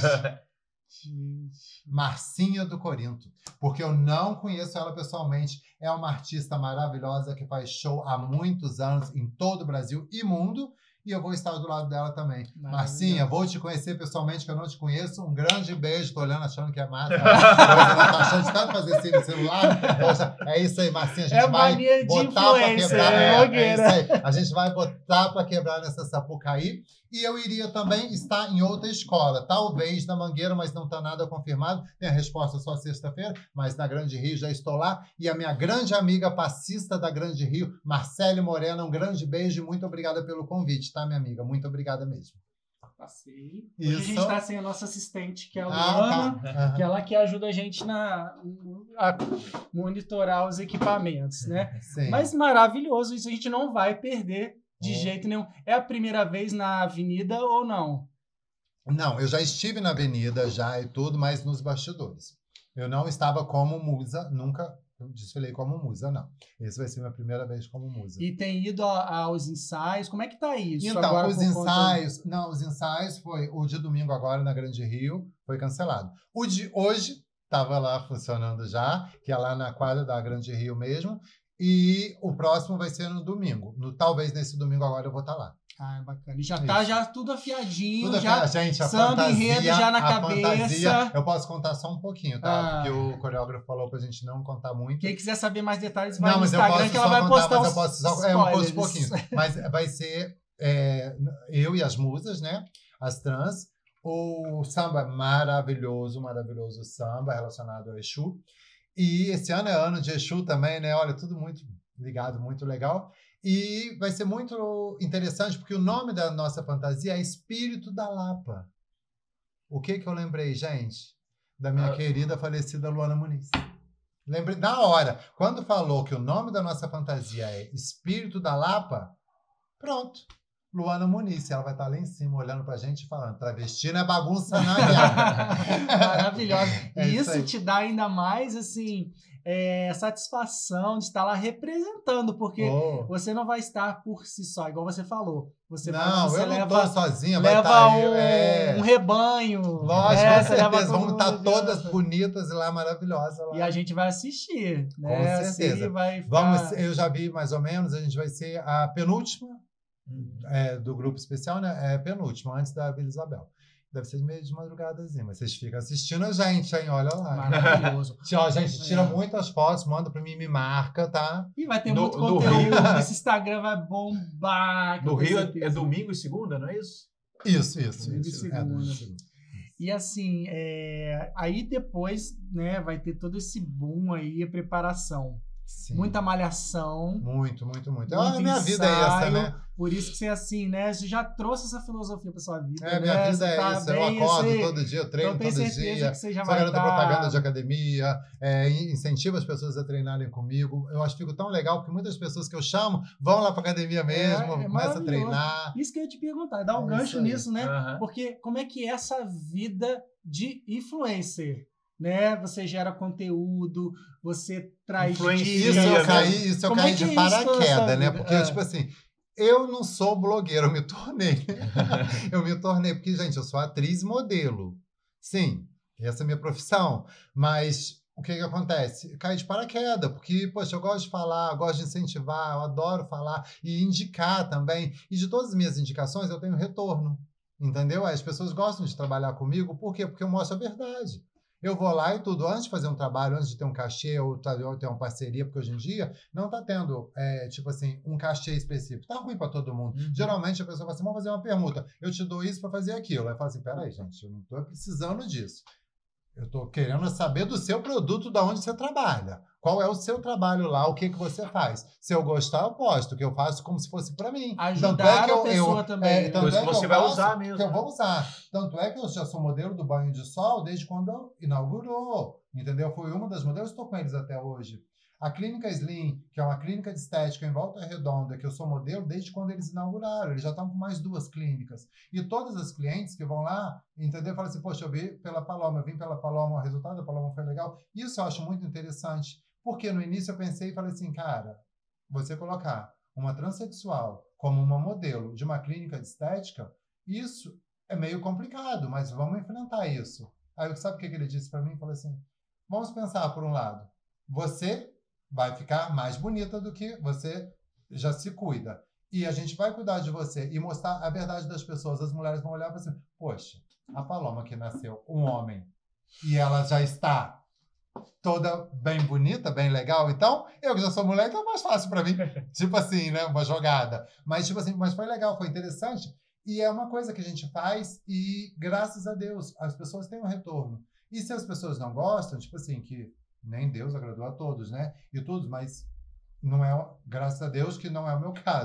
Gente. Marcinha do Corinto, porque eu não conheço ela pessoalmente. É uma artista maravilhosa que faz show há muitos anos em todo o Brasil e mundo, e eu vou estar do lado dela também. Marcinha, vou te conhecer pessoalmente, que eu não te conheço. Um grande beijo. Tô olhando, achando que é massa. Você não tá achando de tanto fazer assim no celular. Poxa, é isso aí, Marcinha. A gente É vai mania de botar pra influencer, quebrar. é É, é blogueira. isso aí. A gente vai botar pra quebrar nessa Sapucaí. E eu iria também estar em outra escola, talvez na Mangueira, mas não está nada confirmado. Tem a resposta só sexta-feira, mas na Grande Rio já estou lá. E a minha grande amiga passista da Grande Rio, Marcele Morena, um grande beijo e muito obrigada pelo convite, tá, minha amiga? Muito obrigada mesmo. Passei. Hoje Isso. a gente tá sem a nossa assistente, que é a Ah, Luana, tá. que é ela que ajuda a gente na, a monitorar os equipamentos, né? Sim. Mas maravilhoso, isso a gente não vai perder de Oh. jeito nenhum. É a primeira vez na avenida ou não? Não, eu já estive na avenida já e tudo, mas nos bastidores. Eu não estava como musa, nunca desfilei como musa, não. Esse vai ser minha primeira vez como musa. E tem ido a- aos ensaios, como é que tá isso? Então, agora os por conta- ensaios, não, os ensaios foi o de domingo agora na Grande Rio, foi cancelado. O de hoje estava lá funcionando já, que é lá na quadra da Grande Rio mesmo, e o próximo vai ser no domingo. No, talvez nesse domingo agora eu vou estar lá. Ah, bacana. E já tá Isso. já tudo afiadinho, Tudo já a gente, a samba fantasia, enredo já na a cabeça. fantasia, eu posso contar só um pouquinho, tá? Ah. Porque o coreógrafo falou pra gente não contar muito. Quem quiser saber mais detalhes, vai Não, no mas eu Instagram posso que ela só vai contar, postar mas os eu posso só, é, eu posso um spoilers. pouquinho. Mas vai ser é, eu e as musas, né? As trans. O samba maravilhoso, maravilhoso samba relacionado ao Exu. E esse ano é ano de Exu também, né? Olha, tudo muito ligado, muito legal. E vai ser muito interessante, porque o nome da nossa fantasia é Espírito da Lapa. O que que eu lembrei, gente? Da minha Ah. querida falecida Luana Muniz. Lembrei na hora. Quando falou que o nome da nossa fantasia é Espírito da Lapa, pronto. Luana Muniz. Ela vai estar lá em cima olhando pra gente e falando: travesti não é bagunça, não, minha. Maravilhosa. É E isso isso aí. te dá ainda mais, assim, é, satisfação de estar lá representando, porque Oh. você não vai estar por si só, igual você falou. Você, vai, Não, você eu não leva, tô sozinha, vai leva estar um, eu. É. um rebanho. Lógico, né? com Você leva certeza. todo Vamos estar mundo todas junto. bonitas e lá maravilhosas. Lá. E a gente vai assistir, né? Com certeza. Assim, vai ficar... Vamos, eu já vi mais ou menos, a gente vai ser a penúltima é, do grupo especial, né? É penúltima, antes da Vila Isabel. Deve ser meio de madrugadazinha, mas vocês ficam assistindo a gente, hein? Olha lá. Maravilhoso. Tchau, a gente tira É. muitas fotos, manda pra mim, me marca, tá? E vai ter No- muito no conteúdo. Rio- Esse Instagram vai bombar. No com Rio é, certeza. é domingo e segunda, não é isso? Isso, isso, Domingo e isso. É, segunda. domingo e segunda. E assim, é, aí depois, né, vai ter todo esse boom aí, a preparação. Sim. Muita malhação. Muito, muito, muito. muito Ah, minha vida é essa, ensaio. né? Por isso que você, assim, né, você já trouxe essa filosofia pra sua vida. É, minha né? vida Você é tá isso. Eu bem, acordo assim, todo dia, eu treino então tenho todo certeza dia. que você já Sou vai garoto estar... propaganda de academia, é, incentivo as pessoas a treinarem comigo. Eu acho que fico tão legal, porque muitas pessoas que eu chamo vão lá pra academia mesmo, é começam a maravilhoso. treinar. Isso que eu ia te perguntar, dá um É gancho isso aí. nisso, né? Aham. Porque como é que é essa vida de influencer? Né? Você gera conteúdo, você traz Influencia, Isso dicas, eu né? caí, isso eu Como é caí que de é isso toda essa paraquedas, né? vida? Porque, É. tipo assim, eu não sou blogueiro, eu me tornei. eu me tornei, porque, gente, eu sou atriz e modelo. Sim, essa é a minha profissão. Mas o que que acontece? Eu caí de paraquedas, porque, poxa, eu gosto de falar, eu gosto de incentivar, eu adoro falar e indicar também. E de todas as minhas indicações, eu tenho retorno. Entendeu? As pessoas gostam de trabalhar comigo, por quê? Porque eu mostro a verdade. Eu vou lá e tudo, antes de fazer um trabalho, antes de ter um cachê ou tá- ou ter uma parceria, porque hoje em dia não está tendo, é, tipo assim, um cachê específico. Tá ruim para todo mundo. Uhum. Geralmente a pessoa fala assim, vamos fazer uma permuta. Eu te dou isso para fazer aquilo. Aí fala assim, peraí, gente, eu não estou precisando disso. Eu estou querendo saber do seu produto, da onde você trabalha. Qual é o seu trabalho lá, o que, que você faz. Se eu gostar, eu posto, o que eu faço como se fosse para mim. Ajudar Tanto é que a eu- pessoa eu- também. é, né? tanto Coisa é que que você eu vai faço, usar mesmo. que eu vou usar. Tanto é que eu já sou modelo do banho de sol desde quando eu inaugurou. Entendeu? Fui uma das modelos, estou com eles até hoje. A Clínica Slim, que é uma clínica de estética em Volta Redonda, que eu sou modelo desde quando eles inauguraram. Eles já estão com mais duas clínicas. E todas as clientes que vão lá, entendeu? Falam assim, poxa, eu vi pela Paloma, eu vim pela Paloma, o resultado da Paloma foi legal. Isso eu acho muito interessante. Porque no início eu pensei e falei assim, cara, você colocar uma transexual como uma modelo de uma clínica de estética, isso é meio complicado, mas vamos enfrentar isso. Aí sabe o que que ele disse para mim? Ele falou assim, vamos pensar por um lado. Você vai ficar mais bonita do que você já se cuida. E a gente vai cuidar de você e mostrar a verdade das pessoas. As mulheres vão olhar e falar assim, poxa, a Paloma que nasceu um homem e ela já está toda bem bonita, bem legal, então eu que já sou mulher, então é mais fácil para mim. Tipo assim, né? Uma jogada. Mas, tipo assim, mas foi legal, foi interessante. E é uma coisa que a gente faz e, graças a Deus, as pessoas têm um retorno. E se as pessoas não gostam, tipo assim, que nem Deus agradou a todos, né? E tudo, mas não é, graças a Deus que não é o meu caso.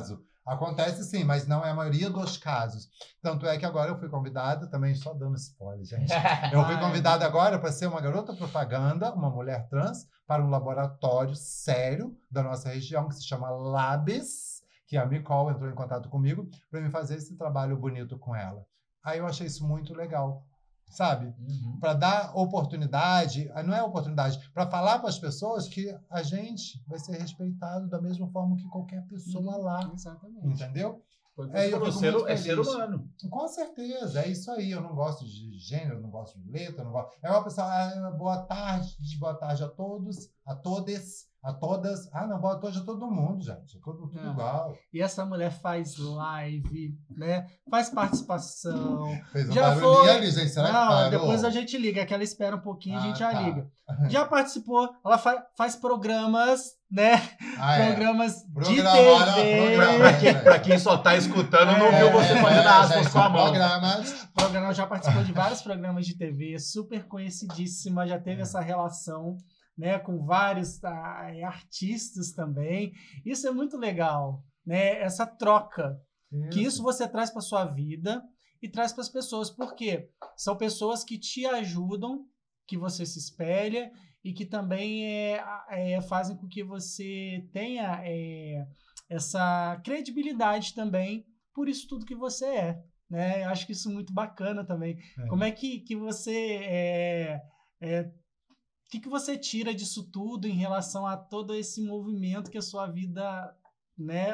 Acontece sim, mas não é a maioria dos casos. Tanto é que agora eu fui convidada, também só dando spoiler, gente. Eu fui convidada agora para ser uma garota propaganda, uma mulher trans, para um laboratório sério da nossa região, que se chama Labs, que a Micol entrou em contato comigo, para me fazer esse trabalho bonito com ela. Aí eu achei isso muito legal. Sabe? Uhum. Para dar oportunidade, não é oportunidade, para falar para as pessoas que a gente vai ser respeitado da mesma forma que qualquer pessoa Uhum. lá. Exatamente. Entendeu? Foi É, eu falou, fico ser, muito é ser feliz. humano. Com certeza, é isso aí. Eu não gosto de gênero, eu não gosto de letra, eu não gosto. É uma pessoa, ah, boa tarde, boa tarde a todos, a todas, a todas. Ah, não, boa tarde a todo mundo, gente. Tudo, tudo Não. igual. E essa mulher faz live, né? Faz participação. Fez um Já barulhinho foi. ali, gente. Será Não, que parou? depois a gente liga, que ela espera um pouquinho, a Ah, gente já tá. liga. Já participou, ela fa faz programas, né? Ah, é. Programas Programa, de olha, T V. programa. Pra quem, pra quem só tá escutando, não viu você É, fazendo é, aspas gente, com a mão. Programas. Programa, já participou de vários programas de T V, super conhecidíssima, já teve É. essa relação, né, com vários ah, artistas também. Isso é muito legal, né? Essa troca, que isso você traz para sua vida e traz para as pessoas, porque são pessoas que te ajudam, que você se espelha e que também é, é, fazem com que você tenha é, essa credibilidade também por isso tudo que você é, né? Eu acho que isso é muito bacana também. É. Como é que, que você é, é, o que, que você tira disso tudo em relação a todo esse movimento que a sua vida, né,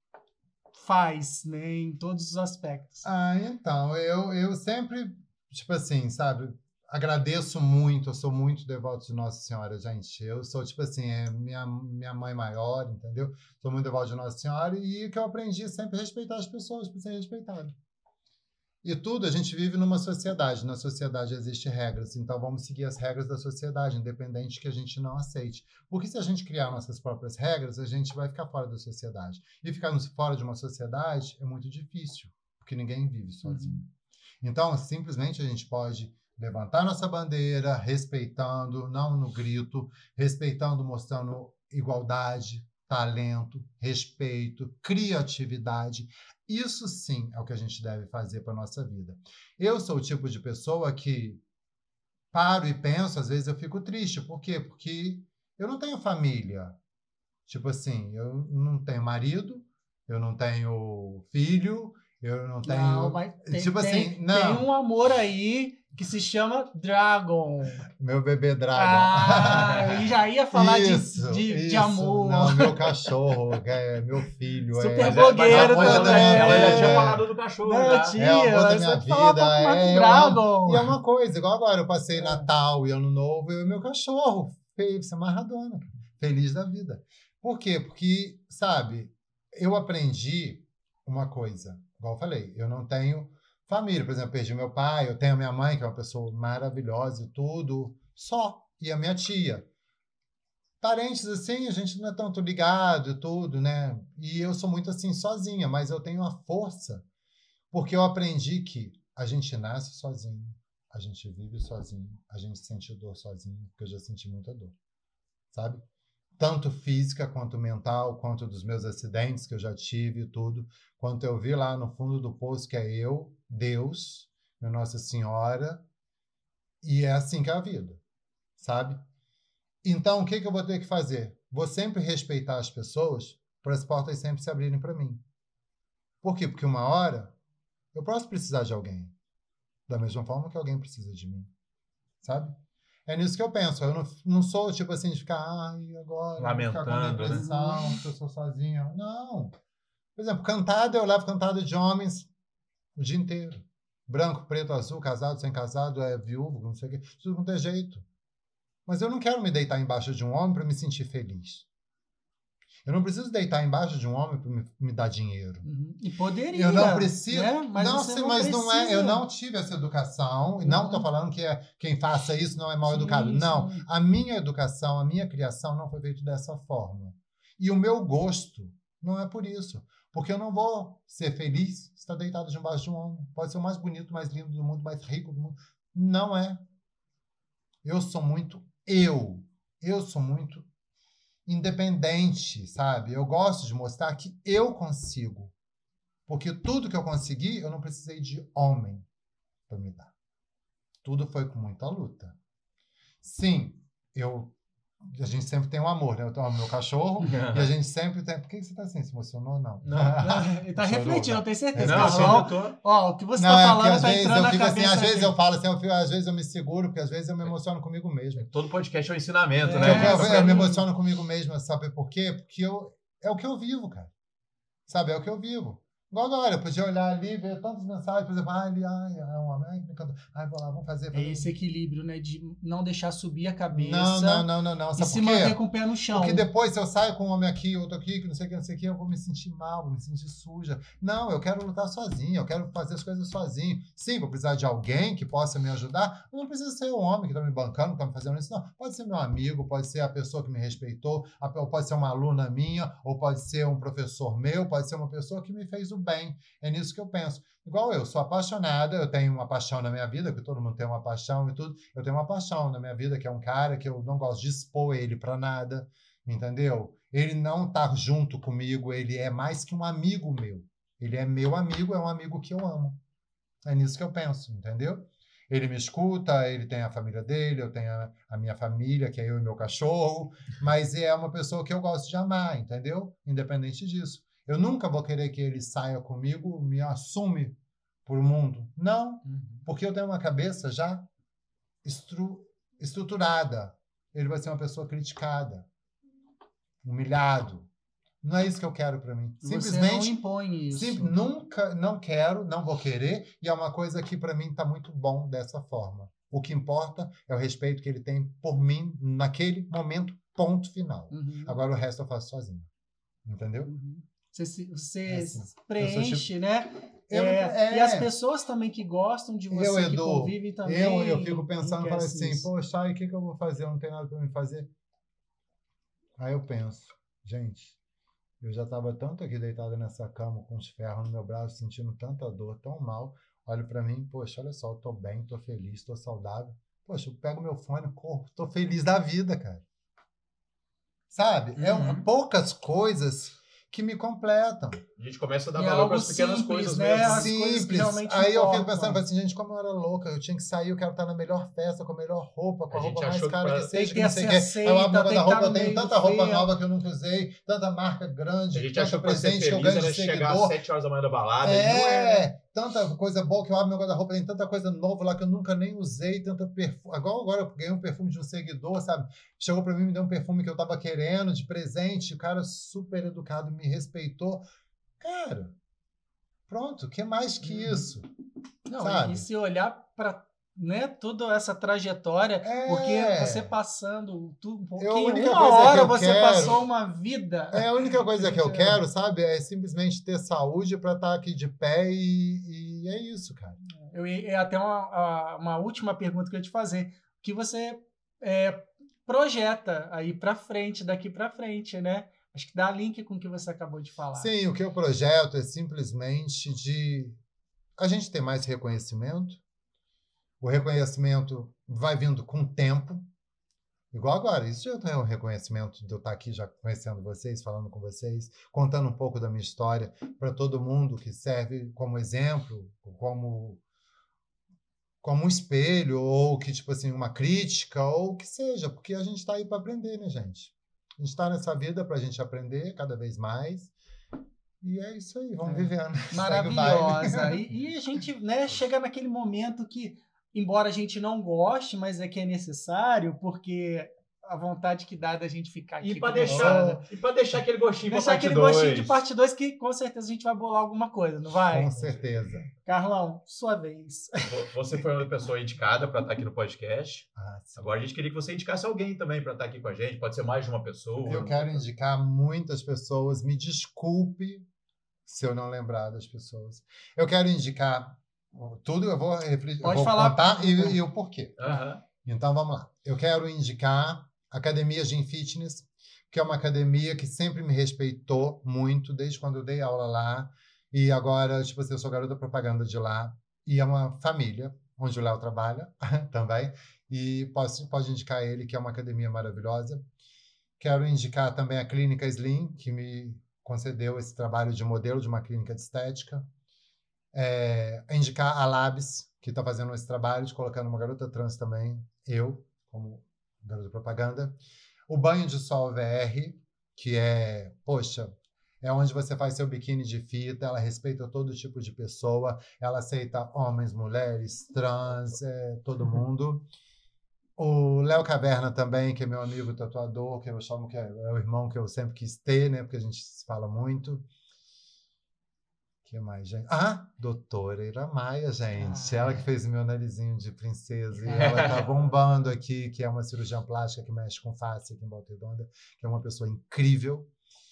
faz, né, em todos os aspectos? Ah, então, eu, eu sempre, tipo assim, sabe, agradeço muito, eu sou muito devoto de Nossa Senhora, gente. Eu sou, tipo assim, é minha, minha mãe maior, entendeu? Sou muito devoto de Nossa Senhora e o que eu aprendi é sempre respeitar as pessoas por ser respeitado. E tudo, a gente vive numa sociedade. Na sociedade existem regras, então vamos seguir as regras da sociedade, independente que a gente não aceite. Porque se a gente criar nossas próprias regras, a gente vai ficar fora da sociedade. E ficar fora de uma sociedade é muito difícil, porque ninguém vive sozinho. Uhum. Então, simplesmente a gente pode levantar nossa bandeira, respeitando, não no grito, respeitando, mostrando igualdade, talento, respeito, criatividade. Isso sim é o que a gente deve fazer para a nossa vida. Eu sou o tipo de pessoa que paro e penso, às vezes eu fico triste. Por quê? Porque eu não tenho família. Tipo assim, eu não tenho marido, eu não tenho filho, eu não tenho... Não, mas tem, tipo tem, assim, não. tem um amor aí que se chama Dragon. Meu bebê Dragon. Ah, eu já ia falar isso, de, de, isso. de amor. Não, meu cachorro, que é meu filho. Super é, blogueiro mas, mas, também. ela, Ela já é, tinha falado do cachorro, Não, já. tinha, É o amor da mas minha você fala vida. pouco mais É, com eu Dragon. amo. E é uma coisa, igual agora eu passei É. Natal e Ano Novo, eu e meu cachorro. Feio, você é amarradona. Feliz da vida. Por quê? Porque, sabe, eu aprendi uma coisa. Igual eu falei, eu não tenho família. Por exemplo, perdi meu pai, eu tenho a minha mãe, que é uma pessoa maravilhosa e tudo, só. E a minha tia. Parentes, assim, a gente não é tanto ligado e tudo, né? E eu sou muito, assim, sozinha, mas eu tenho uma força, porque eu aprendi que a gente nasce sozinho, a gente vive sozinho, a gente sente dor sozinho, porque eu já senti muita dor, sabe? Tanto física, quanto mental, quanto dos meus acidentes que eu já tive e tudo, quanto eu vi lá no fundo do poço, que é eu, Deus, minha Nossa Senhora, e é assim que é a vida, sabe? Então, o que, que eu vou ter que fazer? Vou sempre respeitar as pessoas para as portas sempre se abrirem para mim. Por quê? Porque uma hora eu posso precisar de alguém, da mesma forma que alguém precisa de mim, sabe? É nisso que eu penso. Eu não, não sou, tipo assim, de ficar, ai, agora, lamentando, ficar com depressão, né? porque eu sou sozinha. Não. Por exemplo, cantada, eu levo cantada de homens o dia inteiro. Branco, preto, azul, casado, sem casado, é viúvo, não sei o quê. Tudo não tem jeito. Mas eu não quero me deitar embaixo de um homem para me sentir feliz. Eu não preciso deitar embaixo de um homem para me, me dar dinheiro. Uhum. E poderia, Eu não preciso. né? Mas, não, você sim, não mas precisa. não é. Eu não tive essa educação. E não estou Uhum. falando que é, quem faça isso não é mal Sim, educado. Não. sim. A minha educação, a minha criação não foi feita dessa forma. E o meu gosto não é por isso. Porque eu não vou ser feliz se estar deitado debaixo de um homem. Pode ser o mais bonito, mais lindo do mundo, mais rico do mundo. Não é. Eu sou muito eu. Eu sou muito independente, sabe? Eu gosto de mostrar que eu consigo. Porque tudo que eu consegui, eu não precisei de homem para me dar. Tudo foi com muita luta. Sim, eu... A gente sempre tem um amor, né? Eu amo meu cachorro e a gente sempre tem... Por que você tá assim? Se emocionou? Não. Não. Ele tá Chorou, refletindo, né? eu tenho certeza. Não, Carlão, eu tô... ó, o que você Não, tá é falando porque às tá vezes entrando eu na fico assim, cabeça às vezes dele. eu falo assim, eu fico- às vezes eu me seguro, porque às vezes eu me emociono comigo mesmo. Todo podcast é um ensinamento, É, né? Eu, eu- sim. eu me emociono comigo mesmo, sabe por quê? Porque eu, é o que eu vivo, cara. Sabe, é o que eu vivo. Igual agora, eu podia olhar ali e ver tantas mensagens, por exemplo, ah, ele, ai, é um homem, ai, me encanta. Ai, vou lá, vamos fazer. É fazer. esse equilíbrio, né? De não deixar subir a cabeça Não, não, não, não, não. e Sabe se por quê? manter com o pé no chão. Porque depois, se eu saio com um homem aqui, outro aqui, que não sei o que, não sei o que, eu vou me sentir mal, vou me sentir suja. Não, eu quero lutar sozinho, eu quero fazer as coisas sozinho. Sim, vou precisar de alguém que possa me ajudar. Não precisa ser um homem que está me bancando, que está me fazendo isso, não. Pode ser meu amigo, pode ser a pessoa que me respeitou, ou pode ser uma aluna minha, ou pode ser um professor meu, pode ser uma pessoa que me fez o bem. É nisso que eu penso. Igual eu, sou apaixonada, eu tenho uma paixão na minha vida, que todo mundo tem uma paixão e tudo. Eu tenho uma paixão na minha vida, que é um cara que eu não gosto de expor ele para nada, entendeu? Ele não tá junto comigo, ele é mais que um amigo meu. Ele é meu amigo, é um amigo que eu amo. É nisso que eu penso, entendeu? Ele me escuta, ele tem a família dele, eu tenho a, a minha família, que é eu e meu cachorro, mas é uma pessoa que eu gosto de amar, entendeu? Independente disso. Eu nunca vou querer que ele saia comigo, me assume para o mundo. Não, Uhum. porque eu tenho uma cabeça já estru, estruturada. Ele vai ser uma pessoa criticada, humilhado. Não é isso que eu quero para mim. Você não Simplesmente, impõe isso. sim, nunca, não quero, não vou querer, e é uma coisa que para mim está muito bom dessa forma. O que importa é o respeito que ele tem por mim naquele momento, ponto final. Uhum. Agora o resto eu faço sozinho. Entendeu? Uhum. Você, se- você É assim. preenche, Eu sou tipo- né? Eu- É, é. E as pessoas também que gostam de você, Eu, que Edu, convivem também. eu, eu fico pensando, falo enriquecem assim, isso. poxa, aí o que, que eu vou fazer? Eu não tenho nada para me fazer. Aí eu penso, gente, eu já estava tanto aqui deitado nessa cama com os ferros no meu braço, sentindo tanta dor, tão mal. Olho para mim, poxa, olha só, eu tô bem, tô feliz, tô saudável. Poxa, eu pego meu fone, corro, tô feliz da vida, cara. Sabe? É Uhum. poucas coisas que me completam. A gente começa a dar E é valor para algo as pequenas simples, coisas né? mesmo. As coisas que Simples. realmente Aí eu fico importam. pensando, falo assim, gente, como eu era louca, eu tinha que sair, eu quero estar na melhor festa, com a melhor roupa, com a, A gente roupa mais achou que cara pra- que Tem seja, que que não sei o ser quê. Aí eu abro aceita, meu tem que guarda-roupa, tá eu no tenho meio tanta do roupa feio. nova que eu nunca usei, tanta marca grande, A gente tanto achou que para ser presente que eu feliz ganho era de chegar às seguidor. sete horas da manhã da balada. E não é, né? É, tanta coisa boa que eu abro meu guarda-roupa, tem tanta coisa nova lá que eu nunca nem usei, tanta perfume. Agora, agora eu ganhei um perfume de um seguidor, sabe? Chegou pra mim, me deu um perfume que eu tava querendo de presente, o cara super educado, me respeitou. Cara, pronto, o que mais que Uhum. isso? Não, sabe? e, e se olhar para, né, toda essa trajetória, É. porque você passando tu, um pouquinho, única uma coisa que hora eu você quero- passou uma vida. É a única coisa que eu Gente, quero, sabe? É simplesmente ter saúde pra estar aqui de pé e, e é isso, cara. Eu ia é até uma, a- uma última pergunta que eu ia te fazer. O que você é, projeta aí para frente, daqui para frente, né? Acho que dá link com o que você acabou de falar. Sim, o que eu projeto é simplesmente de a gente ter mais reconhecimento. O reconhecimento vai vindo com o tempo. Igual agora, isso já é um reconhecimento de eu estar aqui já conhecendo vocês, falando com vocês, contando um pouco da minha história para todo mundo, que serve como exemplo, como como um espelho, ou que, tipo assim, uma crítica, ou o que seja, porque a gente está aí para aprender, né, gente? A gente está nessa vida para a gente aprender cada vez mais. E é isso aí, vamos É. vivendo. Segue o Maravilhosa. baile. E, e a gente, né, chega naquele momento que, embora a gente não goste, mas é que é necessário, porque a vontade que dá da gente ficar aqui. E para conversando, deixar, e pra deixar aquele gostinho deixar pra parte aquele gostinho dois. de parte dois que com certeza a gente vai bolar alguma coisa, não vai? Com certeza. Carlão, sua vez. Você foi uma pessoa indicada para estar aqui no podcast. Ah, sim. Agora a gente queria que você indicasse alguém também para estar aqui com a gente. Pode ser mais de uma pessoa. Eu quero indicar muitas pessoas. Me desculpe se eu não lembrar das pessoas. Eu quero indicar tudo, eu vou, refletir, eu Pode vou falar. contar e, e o porquê. Aham. Então, vamos lá. Eu quero indicar a Academia Gym Fitness, que é uma academia que sempre me respeitou muito, desde quando eu dei aula lá. E agora, tipo assim, eu sou garota propaganda de lá. E é uma família, onde o Léo trabalha também. E posso, pode indicar ele, que é uma academia maravilhosa. Quero indicar também a Clínica Slim, que me concedeu esse trabalho de modelo de uma clínica de estética. É, indicar a Labs, que está fazendo esse trabalho de colocando uma garota trans também, eu, como garota propaganda. O Banho de Sol V R, que é, poxa, é onde você faz seu biquíni de fita, ela respeita todo tipo de pessoa, ela aceita homens, mulheres, trans, é, todo mundo. O Léo Caverna também, que é meu amigo tatuador, que eu chamo que é, é o irmão que eu sempre quis ter, né, porque a gente se fala muito. Que mais, gente? Ah, doutora Ira Maia, gente. Ah, ela que fez o meu narizinho de princesa. E ela tá bombando aqui, que é uma cirurgiã plástica que mexe com face aqui em Volta Redonda, que é uma pessoa incrível.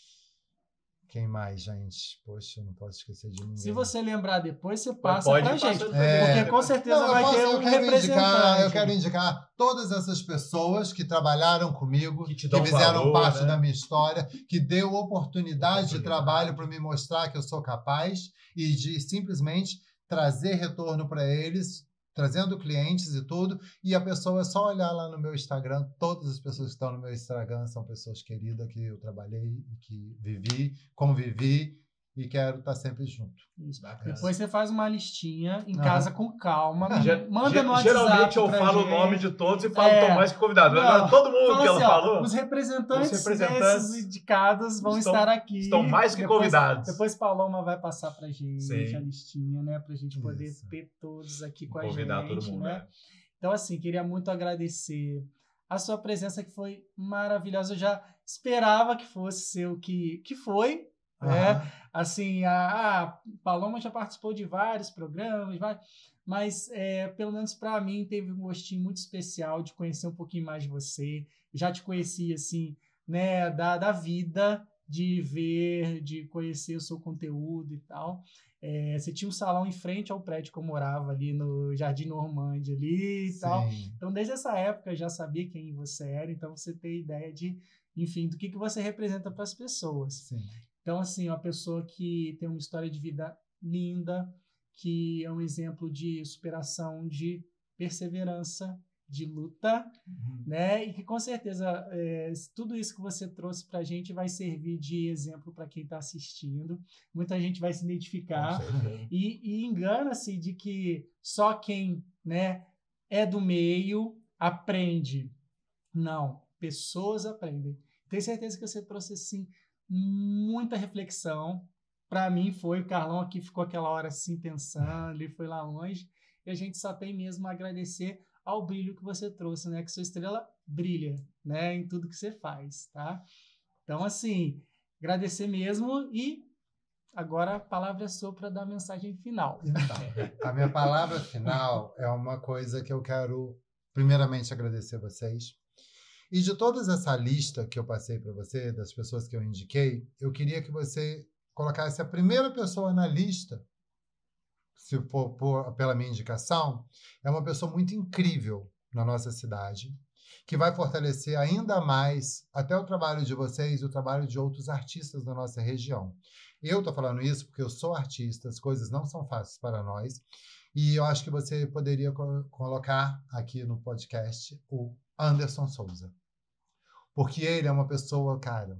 Quem mais, gente? Poxa, eu não posso esquecer de ninguém. Se você lembrar depois, você passa Pode pra gente. É. Porque com certeza não, vai posso, ter um eu quero representante. Indicar, eu quero indicar todas essas pessoas que trabalharam comigo, que, te que fizeram valor, parte né? da minha história, que deu oportunidade, oportunidade. de trabalho para me mostrar que eu sou capaz e de simplesmente trazer retorno para eles, trazendo clientes e tudo, e a pessoa é só olhar lá no meu Instagram, todas as pessoas que estão no meu Instagram são pessoas queridas que eu trabalhei, que vivi, convivi e quero estar sempre junto. Isso. Depois você faz uma listinha em casa Aham. com calma, Ge- manda ge- no WhatsApp Geralmente eu pra falo gente. o nome de todos e falo É. tão mais que convidado. Não, Agora todo mundo fala que ela assim, ó, falou, os representantes, os representantes desses indicados vão estão- estar aqui. estão mais que depois, convidados. Depois Paloma vai passar pra gente Sim. a listinha, né? Pra gente poder Isso. ter todos aqui com convidar a gente, todo mundo. né? né? Então, assim, queria muito agradecer a sua presença, que foi maravilhosa. Eu já esperava que fosse ser o que, que foi, né? Aham. Assim, a, a Paloma já participou de vários programas, vários, mas é, pelo menos para mim teve um gostinho muito especial de conhecer um pouquinho mais de você. Já te conheci, assim, né, da, da vida, de ver, de conhecer o seu conteúdo e tal. É, você tinha um salão em frente ao prédio que eu morava ali no Jardim Normândia ali e tal. Sim. Então, desde essa época, eu já sabia quem você era, então você tem ideia de, enfim, do que, que você representa para as pessoas. Sim. Então, assim, uma pessoa que tem uma história de vida linda, que é um exemplo de superação, de perseverança, de luta, Uhum. né? E que, com certeza, é, tudo isso que você trouxe para a gente vai servir de exemplo para quem está assistindo. Muita gente vai se identificar. Com certeza. E, e engana-se de que só quem, né, é do meio aprende. Não, pessoas aprendem. Tenho certeza que você trouxe, assim, muita reflexão. Para mim foi, o Carlão aqui ficou aquela hora assim pensando, ele foi lá longe, e a gente só tem mesmo a agradecer ao brilho que você trouxe, né? Que sua estrela brilha, né? Em tudo que você faz, tá? Então, assim, agradecer mesmo e agora a palavra é sua para dar a mensagem final. Então, a minha palavra final é uma coisa que eu quero, primeiramente, agradecer a vocês. E de toda essa lista que eu passei para você, das pessoas que eu indiquei, eu queria que você colocasse a primeira pessoa na lista, se for por, pela minha indicação, é uma pessoa muito incrível na nossa cidade, que vai fortalecer ainda mais até o trabalho de vocês e o trabalho de outros artistas da nossa região. Eu estou falando isso porque eu sou artista, as coisas não são fáceis para nós, e eu acho que você poderia co- colocar aqui no podcast o Anderson Souza. Porque ele é uma pessoa, cara,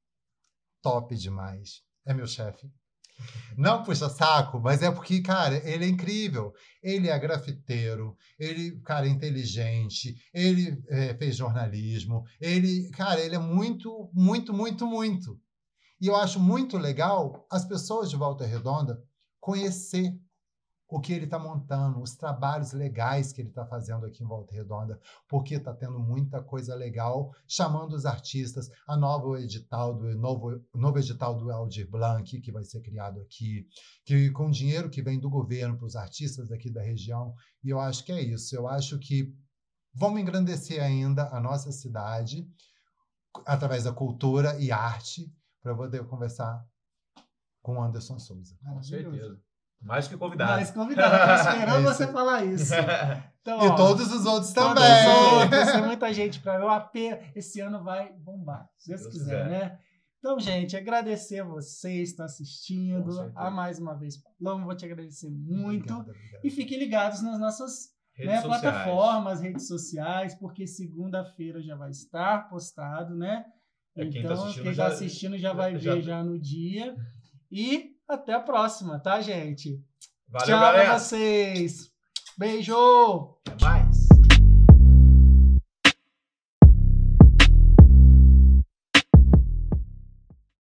top demais. É meu chefe. Não puxa saco, mas é porque, cara, ele é incrível. Ele é grafiteiro, ele, cara, é inteligente, ele é, fez jornalismo, ele, cara, ele é muito, muito, muito, muito. E eu acho muito legal as pessoas de Volta Redonda conhecer o que ele está montando, os trabalhos legais que ele está fazendo aqui em Volta Redonda, porque está tendo muita coisa legal, chamando os artistas, a nova edital do novo, novo edital do Aldir Blanc, que vai ser criado aqui, que com dinheiro que vem do governo para os artistas daqui da região, e eu acho que é isso. Eu acho que vamos engrandecer ainda a nossa cidade através da cultura e arte, para eu poder conversar com o Anderson Souza. Com certeza. Mais que convidado. Mais convidado. Estou esperando É isso. você falar isso. Então, E ó, todos os outros todos também. os outros, tem muita gente para ver. O A P esse ano vai bombar, se Deus, Deus quiser, quiser. né? Então, gente, agradecer a vocês que estão Com assistindo. certeza. A mais uma vez, Paloma, vou te agradecer muito. Obrigado, obrigado. E fiquem ligados nas nossas Redes né, sociais. plataformas, redes sociais, porque segunda-feira já vai estar postado, né? É, quem tá Então, assistindo quem já- tá assistindo já vai já- ver já no dia. E até a próxima, tá, gente? Valeu, Tchau galera. pra vocês. Beijo! Até mais.